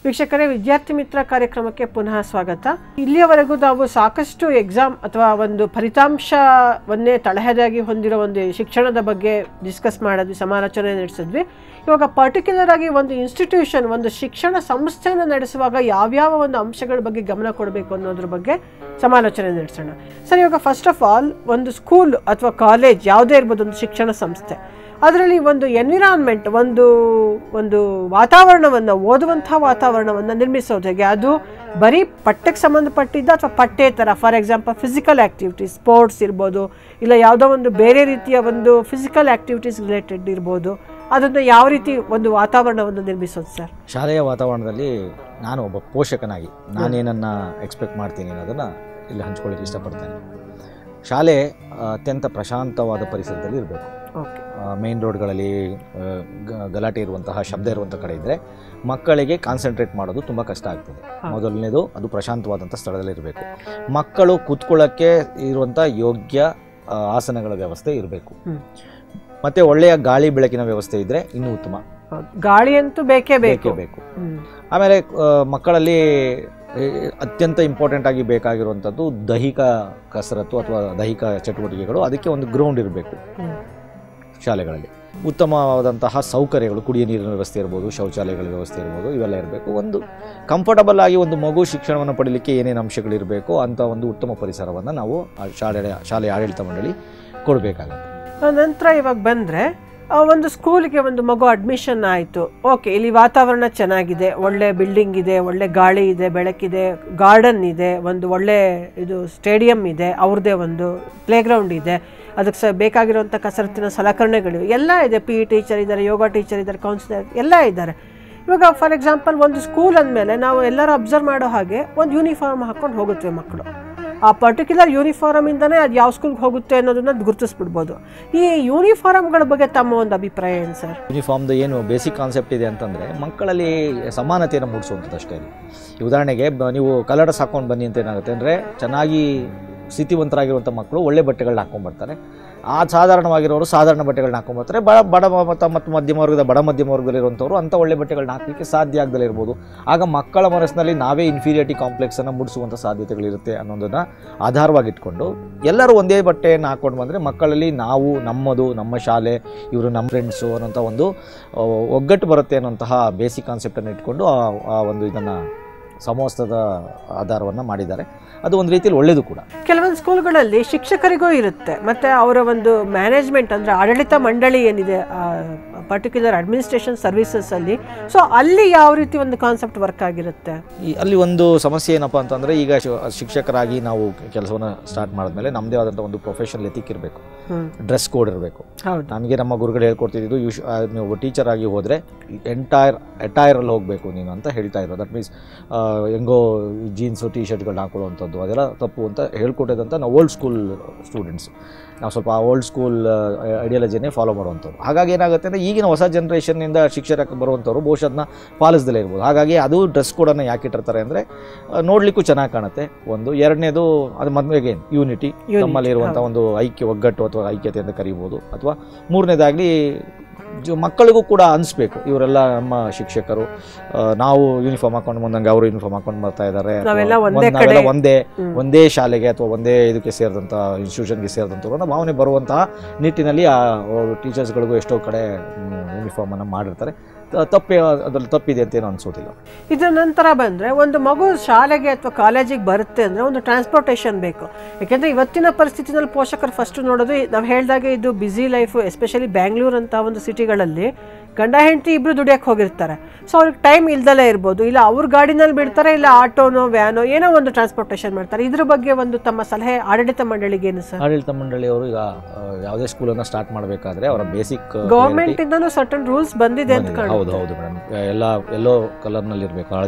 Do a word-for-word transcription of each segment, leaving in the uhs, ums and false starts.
ವೀಕ್ಷಕರೇ, ವಿದ್ಯಾರ್ಥಿ ಮಿತ್ರ ಕಾರ್ಯಕ್ರಮಕ್ಕೆ ಪುನಃ ಸ್ವಾಗತ. ಇಲ್ಲಿಯವರೆಗೂ ನಾವು ಸಾಕಷ್ಟು ಎಕ್ಸಾಮ್ ಅಥವಾ ಒಂದು ಫಲಿತಾಂಶವನ್ನೇ ತಳಹದಿಯಾಗಿ ಹೊಂದಿರೋ ಒಂದು ಶಿಕ್ಷಣದ ಬಗ್ಗೆ ಡಿಸ್ಕಸ್ ಮಾಡಿದ್ವಿ, ಸಮಾಲೋಚನೆ ನಡೆಸಿದ್ವಿ. ಇವಾಗ ಪರ್ಟಿಕ್ಯುಲರ್ ಆಗಿ ಒಂದು ಇನ್ಸ್ಟಿಟ್ಯೂಷನ್, ಒಂದು ಶಿಕ್ಷಣ ಸಂಸ್ಥೆಯನ್ನು ನಡೆಸುವಾಗ ಯಾವ್ಯಾವ ಒಂದು ಅಂಶಗಳ ಬಗ್ಗೆ ಗಮನ ಕೊಡಬೇಕು ಅನ್ನೋದ್ರ ಬಗ್ಗೆ ಸಮಾಲೋಚನೆ ನಡೆಸೋಣ. ಸರ್, ಇವಾಗ ಫಸ್ಟ್ ಆಫ್ ಆಲ್ ಒಂದು ಸ್ಕೂಲ್ ಅಥವಾ ಕಾಲೇಜ್ ಯಾವುದೇ ಇರ್ಬೋದು, ಒಂದು ಶಿಕ್ಷಣ ಸಂಸ್ಥೆ, ಅದರಲ್ಲಿ ಒಂದು ಎನ್ವಿರಾನ್ಮೆಂಟ್, ಒಂದು ಒಂದು ವಾತಾವರಣವನ್ನು, ಓದುವಂಥ ವಾತಾವರಣವನ್ನು ನಿರ್ಮಿಸೋದು ಹೇಗೆ? ಅದು ಬರೀ ಪಠ್ಯಕ್ಕೆ ಸಂಬಂಧಪಟ್ಟಿದ್ದ ಅಥವಾ ಪಠ್ಯೇತರ, for example physical activities, sports ಇರ್ಬೋದು, ಇಲ್ಲ ಯಾವುದೋ ಒಂದು ಬೇರೆ ರೀತಿಯ ಒಂದು ಫಿಸಿಕಲ್ ಆ್ಯಕ್ಟಿವಿಟೀಸ್ ರಿಲೇಟೆಡ್ ಇರ್ಬೋದು, ಅದನ್ನು ಯಾವ ರೀತಿ ಒಂದು ವಾತಾವರಣವನ್ನು ನಿರ್ಮಿಸೋದು ಸರ್? ಶಾಲೆಯ ವಾತಾವರಣದಲ್ಲಿ ನಾನು ಒಬ್ಬ ಪೋಷಕನಾಗಿ ನಾನೇನನ್ನು ಎಕ್ಸ್ಪೆಕ್ಟ್ ಮಾಡ್ತೀನಿ ಅನ್ನೋದನ್ನು ಇಲ್ಲಿ ಹಂಚ್ಕೊಳ್ಳಿಕ್ಕೆ ಇಷ್ಟಪಡ್ತೇನೆ. ಶಾಲೆ ಅತ್ಯಂತ ಪ್ರಶಾಂತವಾದ ಪರಿಸರದಲ್ಲಿ ಇರಬೇಕು. ಮೇನ್ ರೋಡ್ಗಳಲ್ಲಿ ಗಲಾಟೆ ಇರುವಂತಹ ಶಬ್ದ ಇರುವಂಥ ಕಡೆ ಇದ್ದರೆ ಮಕ್ಕಳಿಗೆ ಕಾನ್ಸಂಟ್ರೇಟ್ ಮಾಡೋದು ತುಂಬ ಕಷ್ಟ ಆಗ್ತದೆ. ಮೊದಲನೇದು ಅದು ಪ್ರಶಾಂತವಾದಂಥ ಸ್ಥಳದಲ್ಲಿ ಇರಬೇಕು. ಮಕ್ಕಳು ಕೂತ್ಕೊಳ್ಳೋಕ್ಕೆ ಇರುವಂಥ ಯೋಗ್ಯ ಆಸನಗಳ ವ್ಯವಸ್ಥೆ ಇರಬೇಕು. ಮತ್ತು ಒಳ್ಳೆಯ ಗಾಳಿ ಬೆಳಕಿನ ವ್ಯವಸ್ಥೆ ಇದ್ದರೆ ಇನ್ನೂ ಉತ್ತಮ. ಗಾಳಿ ಅಂತೂ ಬೇಕೇ ಬೇಕೇ ಬೇಕು. ಆಮೇಲೆ ಮಕ್ಕಳಲ್ಲಿ ಅತ್ಯಂತ ಇಂಪಾರ್ಟೆಂಟ್ ಆಗಿ ಬೇಕಾಗಿರುವಂಥದ್ದು ದೈಹಿಕ ಕಸರತ್ತು ಅಥವಾ ದೈಹಿಕ ಚಟುವಟಿಕೆಗಳು. ಅದಕ್ಕೆ ಒಂದು ಗ್ರೌಂಡ್ ಇರಬೇಕು. ಶಾಲೆಗಳಲ್ಲಿ ಉತ್ತಮವಾದಂತಹ ಸೌಕರ್ಯಗಳು, ಕುಡಿಯ ನೀರಿನ ವ್ಯವಸ್ಥೆ ಇರ್ಬೋದು, ಶೌಚಾಲಯಗಳ ವ್ಯವಸ್ಥೆ ಇರ್ಬೋದು, ಇವೆಲ್ಲ ಇರಬೇಕು. ಒಂದು ಕಂಫರ್ಟಬಲ್ ಆಗಿ ಒಂದು ಮಗು ಶಿಕ್ಷಣವನ್ನು ಪಡೀಲಿಕ್ಕೆ ಏನೇನು ಅಂಶಗಳಿರಬೇಕು ಅಂಥ ಒಂದು ಉತ್ತಮ ಪರಿಸರವನ್ನು ನಾವು ಶಾಲೆ ಶಾಲೆಯ ಆಡಳಿತ ಮಂಡಳಿ ಕೊಡಬೇಕಾಗುತ್ತೆ. ನಂತರ ಇವಾಗ ಬಂದರೆ, ಒಂದು ಸ್ಕೂಲಿಗೆ ಒಂದು ಮಗು ಅಡ್ಮಿಷನ್ ಆಯಿತು, ಓಕೆ, ಇಲ್ಲಿ ವಾತಾವರಣ ಚೆನ್ನಾಗಿದೆ, ಒಳ್ಳೆ ಬಿಲ್ಡಿಂಗ್ ಇದೆ, ಒಳ್ಳೆ ಗಾಳಿ ಇದೆ, ಬೆಳಕಿದೆ, ಗಾರ್ಡನ್ ಇದೆ, ಒಂದು ಒಳ್ಳೆ ಇದು ಸ್ಟೇಡಿಯಂ ಇದೆ, ಅವ್ರದ್ದೇ ಒಂದು ಪ್ಲೇಗ್ರೌಂಡ್ ಇದೆ, ಅದಕ್ಕೆ ಸ ಬೇಕಾಗಿರುವಂಥ ಕಸರತ್ತಿನ ಸಲಕರಣೆಗಳಿವೆ, ಎಲ್ಲ ಇದೆ, ಪಿ ಇ ಟೀಚರ್ ಇದ್ದಾರೆ, ಯೋಗ ಟೀಚರ್ ಇದ್ದಾರೆ, ಕೌನ್ಸಿಲರ್ ಎಲ್ಲ ಇದ್ದಾರೆ. ಇವಾಗ ಫಾರ್ ಎಕ್ಸಾಂಪಲ್ ಒಂದು ಸ್ಕೂಲ್ ಅಂದಮೇಲೆ ನಾವು ಎಲ್ಲರೂ ಅಬ್ಸರ್ವ್ ಮಾಡೋ ಹಾಗೆ ಒಂದು ಯೂನಿಫಾರ್ಮ್ ಹಾಕ್ಕೊಂಡು ಹೋಗುತ್ತವೆ ಮಕ್ಕಳು. ಆ ಪರ್ಟಿಕ್ಯುಲರ್ ಯೂನಿಫಾರ್ಮಿಂದನೇ ಅದು ಯಾವ ಸ್ಕೂಲ್ಗೆ ಹೋಗುತ್ತೆ ಅನ್ನೋದನ್ನ ಗುರುತಿಸ್ಬಿಡ್ಬೋದು. ಈ ಯೂನಿಫಾರ್ಮ್ಗಳ ಬಗ್ಗೆ ತಮ್ಮ ಒಂದು ಅಭಿಪ್ರಾಯ ಏನು ಸರ್? ಯೂನಿಫಾರ್ಮ್ದು ಏನು ಬೇಸಿಕ್ ಕಾನ್ಸೆಪ್ಟ್ ಇದೆ ಅಂತಂದರೆ ಮಕ್ಕಳಲ್ಲಿ ಸಮಾನತೆಯನ್ನು ಮೂಡಿಸುವಂಥದ್ದು ಅಷ್ಟೇ. ಉದಾಹರಣೆಗೆ ನೀವು ಕಲರ್ಸ್ ಹಾಕ್ಕೊಂಡು ಬನ್ನಿ ಅಂತ ಏನಾಗುತ್ತೆ ಅಂದರೆ, ಚೆನ್ನಾಗಿ ಸ್ಥಿತಿವಂತರಾಗಿರುವಂಥ ಮಕ್ಕಳು ಒಳ್ಳೆ ಬಟ್ಟೆಗಳನ್ನ ಹಾಕ್ಕೊಂಡ್ಬರ್ತಾರೆ. ಆ ಸಾಧಾರಣವಾಗಿರೋರು ಸಾಧಾರಣ ಬಟ್ಟೆಗಳನ್ನ ಹಾಕ್ಕೊಂಡ್ಬರ್ತಾರೆ. ಬಡ ಬಡ ಮತ್ತು ಮಧ್ಯಮ ವರ್ಗದ ಬಡ ಮಧ್ಯಮ ವರ್ಗದಲ್ಲಿರುವಂಥವ್ರು ಅಂಥ ಒಳ್ಳೆ ಬಟ್ಟೆಗಳನ್ನ ಹಾಕಲಿಕ್ಕೆ ಸಾಧ್ಯ ಆಗದಲ್ಲೇ ಇರ್ಬೋದು. ಆಗ ಮಕ್ಕಳ ಮನಸ್ಸಿನಲ್ಲಿ ನಾವೇ ಇನ್ಫೀರಿಯಾರಿಟಿ ಕಾಂಪ್ಲೆಕ್ಸನ್ನು ಮೂಡಿಸುವಂಥ ಸಾಧ್ಯತೆಗಳಿರುತ್ತೆ ಅನ್ನೋದನ್ನು ಆಧಾರವಾಗಿಟ್ಕೊಂಡು ಎಲ್ಲರೂ ಒಂದೇ ಬಟ್ಟೆಯನ್ನು ಹಾಕ್ಕೊಂಡು ಬಂದರೆ ಮಕ್ಕಳಲ್ಲಿ ನಾವು, ನಮ್ಮದು, ನಮ್ಮ ಶಾಲೆ, ಇವರು ನಮ್ಮ ಫ್ರೆಂಡ್ಸು ಅನ್ನೋಂಥ ಒಂದು ಒಗ್ಗಟ್ಟು ಬರುತ್ತೆ ಅನ್ನೋಂತಹ ಬೇಸಿಕ್ ಕಾನ್ಸೆಪ್ಟನ್ನು ಇಟ್ಕೊಂಡು ಆ ಒಂದು ಇದನ್ನು ಸಮವಸ್ತ್ರದ ಆಧಾರವನ್ನು ಮಾಡಿದ್ದಾರೆ. ಅದು ಒಂದು ರೀತಿಯಲ್ಲಿ ಒಳ್ಳೆಯದು ಕೂಡ. ಕೆಲವೊಂದು ಸ್ಕೂಲ್ಗಳಲ್ಲಿ ಶಿಕ್ಷಕರಿಗೂ ಇರುತ್ತೆ, ಮತ್ತು ಅವರ ಒಂದು ಮ್ಯಾನೇಜ್ಮೆಂಟ್ ಅಂದರೆ ಆಡಳಿತ ಮಂಡಳಿ ಏನಿದೆ, ಪರ್ಟಿಕ್ಯುಲರ್ ಅಡ್ಮಿನಿಸ್ಟ್ರೇಷನ್ ಸರ್ವಿಸಸ್ಸಲ್ಲಿ, ಸೊ ಅಲ್ಲಿ ಯಾವ ರೀತಿ ಒಂದು ಕಾನ್ಸೆಪ್ಟ್ ವರ್ಕ್ ಆಗಿರುತ್ತೆ? ಈ ಅಲ್ಲಿ ಒಂದು ಸಮಸ್ಯೆ ಏನಪ್ಪ ಅಂತಂದರೆ, ಈಗ ಶಿಕ್ಷಕರಾಗಿ ನಾವು ಕೆಲಸವನ್ನು ಸ್ಟಾರ್ಟ್ ಮಾಡಿದ್ಮೇಲೆ ನಮ್ಮದೇ ಆದಂಥ ಒಂದು ಪ್ರೊಫೆಷನಲ್ ಎಥಿಕ್ ಇರಬೇಕು, ಡ್ರೆಸ್ ಕೋಡ್ ಇರಬೇಕು. ನನಗೆ ನಮ್ಮ ಗುರುಗಳು ಹೇಳ್ಕೊಡ್ತಿದ್ದು, ಯೂಶ್ ನೀವು ಟೀಚರ್ ಆಗಿ ಹೋದರೆ ಎಂಟೈರ್ ಎಟೈರಲ್ಲಿ ಹೋಗಬೇಕು ನೀನು ಅಂತ ಹೇಳ್ತಾ ಇರೋದು. ದಟ್ ಮೀನ್ಸ್ ಹೆಂಗೋ ಜೀನ್ಸು ಟೀ ಶರ್ಟ್ಗಳನ್ನ ಹಾಕೊಳ್ಳುವಂಥದ್ದು ಅದೆಲ್ಲ ತಪ್ಪು ಅಂತ ಹೇಳ್ಕೊಟ್ಟಿದ್ದಂಥ ನಾವು ಓಲ್ಡ್ ಸ್ಕೂಲ್ ಸ್ಟೂಡೆಂಟ್ಸು. ನಾವು ಸ್ವಲ್ಪ ಆ ಓಲ್ಡ್ ಸ್ಕೂಲ್ ಐಡಿಯಾಲಜಿನೇ ಫಾಲೋ ಮಾಡುವಂಥವ್ರು. ಹಾಗಾಗಿ ಏನಾಗುತ್ತೆ ಅಂದರೆ ಈಗಿನ ಹೊಸ ಜನ್ರೇಷನ್ನಿಂದ ಶಿಕ್ಷಕಕ್ಕೆ ಬರುವಂಥವ್ರು ಬಹುಶಃ ಅದನ್ನ ಪಾಲಿಸ್ದಲೇ ಇರ್ಬೋದು. ಹಾಗಾಗಿ ಅದು ಡ್ರೆಸ್ ಕೋಡನ್ನು ಯಾಕೆ ಇಟ್ಟಿರ್ತಾರೆ ಅಂದರೆ ನೋಡಲಿಕ್ಕೂ ಚೆನ್ನಾಗಿ ಕಾಣುತ್ತೆ ಒಂದು. ಎರಡನೇದು ಅದು ಮದುವೆಗೆ ಯೂನಿಟಿ, ನಮ್ಮಲ್ಲಿರುವಂಥ ಒಂದು ಐಕ್ಯ, ಒಗ್ಗಟ್ಟು ಅಥವಾ ಐಕ್ಯತೆ ಅಂತ ಕರಿಬೋದು. ಅಥವಾ ಮೂರನೇದಾಗಲಿ ಮಕ್ಕಳಿಗೂ ಕೂಡ ಅನಿಸ್ಬೇಕು, ಇವರೆಲ್ಲ ನಮ್ಮ ಶಿಕ್ಷಕರು, ನಾವು ಯೂನಿಫಾರ್ಮ್ ಹಾಕೊಂಡು ಬಂದಂಗೆ ಅವರು ಯೂನಿಫಾರ್ಮ್ ಹಾಕೊಂಡು ಬರ್ತಾ ಇದ್ದಾರೆ, ನಾವೆಲ್ಲ ಒಂದೇ ಒಂದೇ ಶಾಲೆಗೆ ಅಥವಾ ಒಂದೇ ಇದಕ್ಕೆ ಸೇರಿದಂಥ ಇನ್ಸ್ಟಿಟ್ಯೂಷನ್ಗೆ ಸೇರಿದಂಥವ್ರು ಅನ್ನೋ ಭಾವನೆ ಬರುವಂತಹ ನಿಟ್ಟಿನಲ್ಲಿ ಆ ಟೀಚರ್ಸ್ಗಳಿಗೂ ಎಷ್ಟೋ ಕಡೆ ಯೂನಿಫಾರ್ಮನ್ನು ಮಾಡಿರ್ತಾರೆ. ತಪ್ಪೇ ಅದ್ರಲ್ಲಿ ತಪ್ಪಿದೆ ಅಂತೇನು ಅನಿಸೋದಿಲ್ಲ. ಇದರ ನಂತರ ಬಂದರೆ, ಒಂದು ಮಗು ಶಾಲೆಗೆ ಅಥವಾ ಕಾಲೇಜಿಗೆ ಬರುತ್ತೆ ಅಂದರೆ ಒಂದು ಟ್ರಾನ್ಸ್ಪೋರ್ಟೇಷನ್ ಬೇಕು. ಯಾಕೆಂದರೆ ಇವತ್ತಿನ ಪರಿಸ್ಥಿತಿನಲ್ಲಿ ಪೋಷಕರು ಫಸ್ಟ್ ನೋಡೋದು, ನಾವು ಹೇಳಿದಾಗೆ ಇದು ಬ್ಯುಸಿ ಲೈಫು, ಎಸ್ಪೆಷಲಿ ಬ್ಯಾಂಗ್ಳೂರ್ ಅಂತ ಒಂದು ಸಿಟಿಗಳಲ್ಲಿ ಗಂಡ ಹೆಂಡತಿ ಇಬ್ಬರು ದುಡಿಯೋಕ್ಕೆ ಹೋಗಿರ್ತಾರೆ. ಸೊ ಅವ್ರಿಗೆ ಟೈಮ್ ಇಲ್ದಲೇ ಇರ್ಬೋದು, ಇಲ್ಲ ಅವ್ರ ಗಾಡಿನಲ್ಲಿ ಬಿಡ್ತಾರೆ, ಇಲ್ಲ ಆಟೋನೋ ವ್ಯಾನೋ ಏನೋ ಒಂದು ಟ್ರಾನ್ಸ್ಪೋರ್ಟೇಷನ್ ಮಾಡ್ತಾರೆ. ಇದ್ರ ಬಗ್ಗೆ ಒಂದು ತಮ್ಮ ಸಲಹೆ ಆಡಳಿತ ಮಂಡಳಿಗೆ ಏನು ಸರ್? ಆಡಳಿತ ಮಂಡಳಿಯವರು ಈಗ ಯಾವುದೇ ಸ್ಕೂಲನ್ನು ಸ್ಟಾರ್ಟ್ ಮಾಡಬೇಕಾದ್ರೆ ಅವರ ಬೇಸಿಕ್ ಗೌರ್ಮೆಂಟ್ ಇಂದನೂ ಸರ್ಟನ್ ರೂಲ್ಸ್ ಬಂದಿದೆ ಅಂತ ಕಾಣುತ್ತೆ. ಹೌದು ಹೌದು ಮೇಡಮ್. ಎಲ್ಲ ಎಲ್ಲೋ ಕಲರ್ನಲ್ಲಿ ಇರಬೇಕು, ಹಳದಿ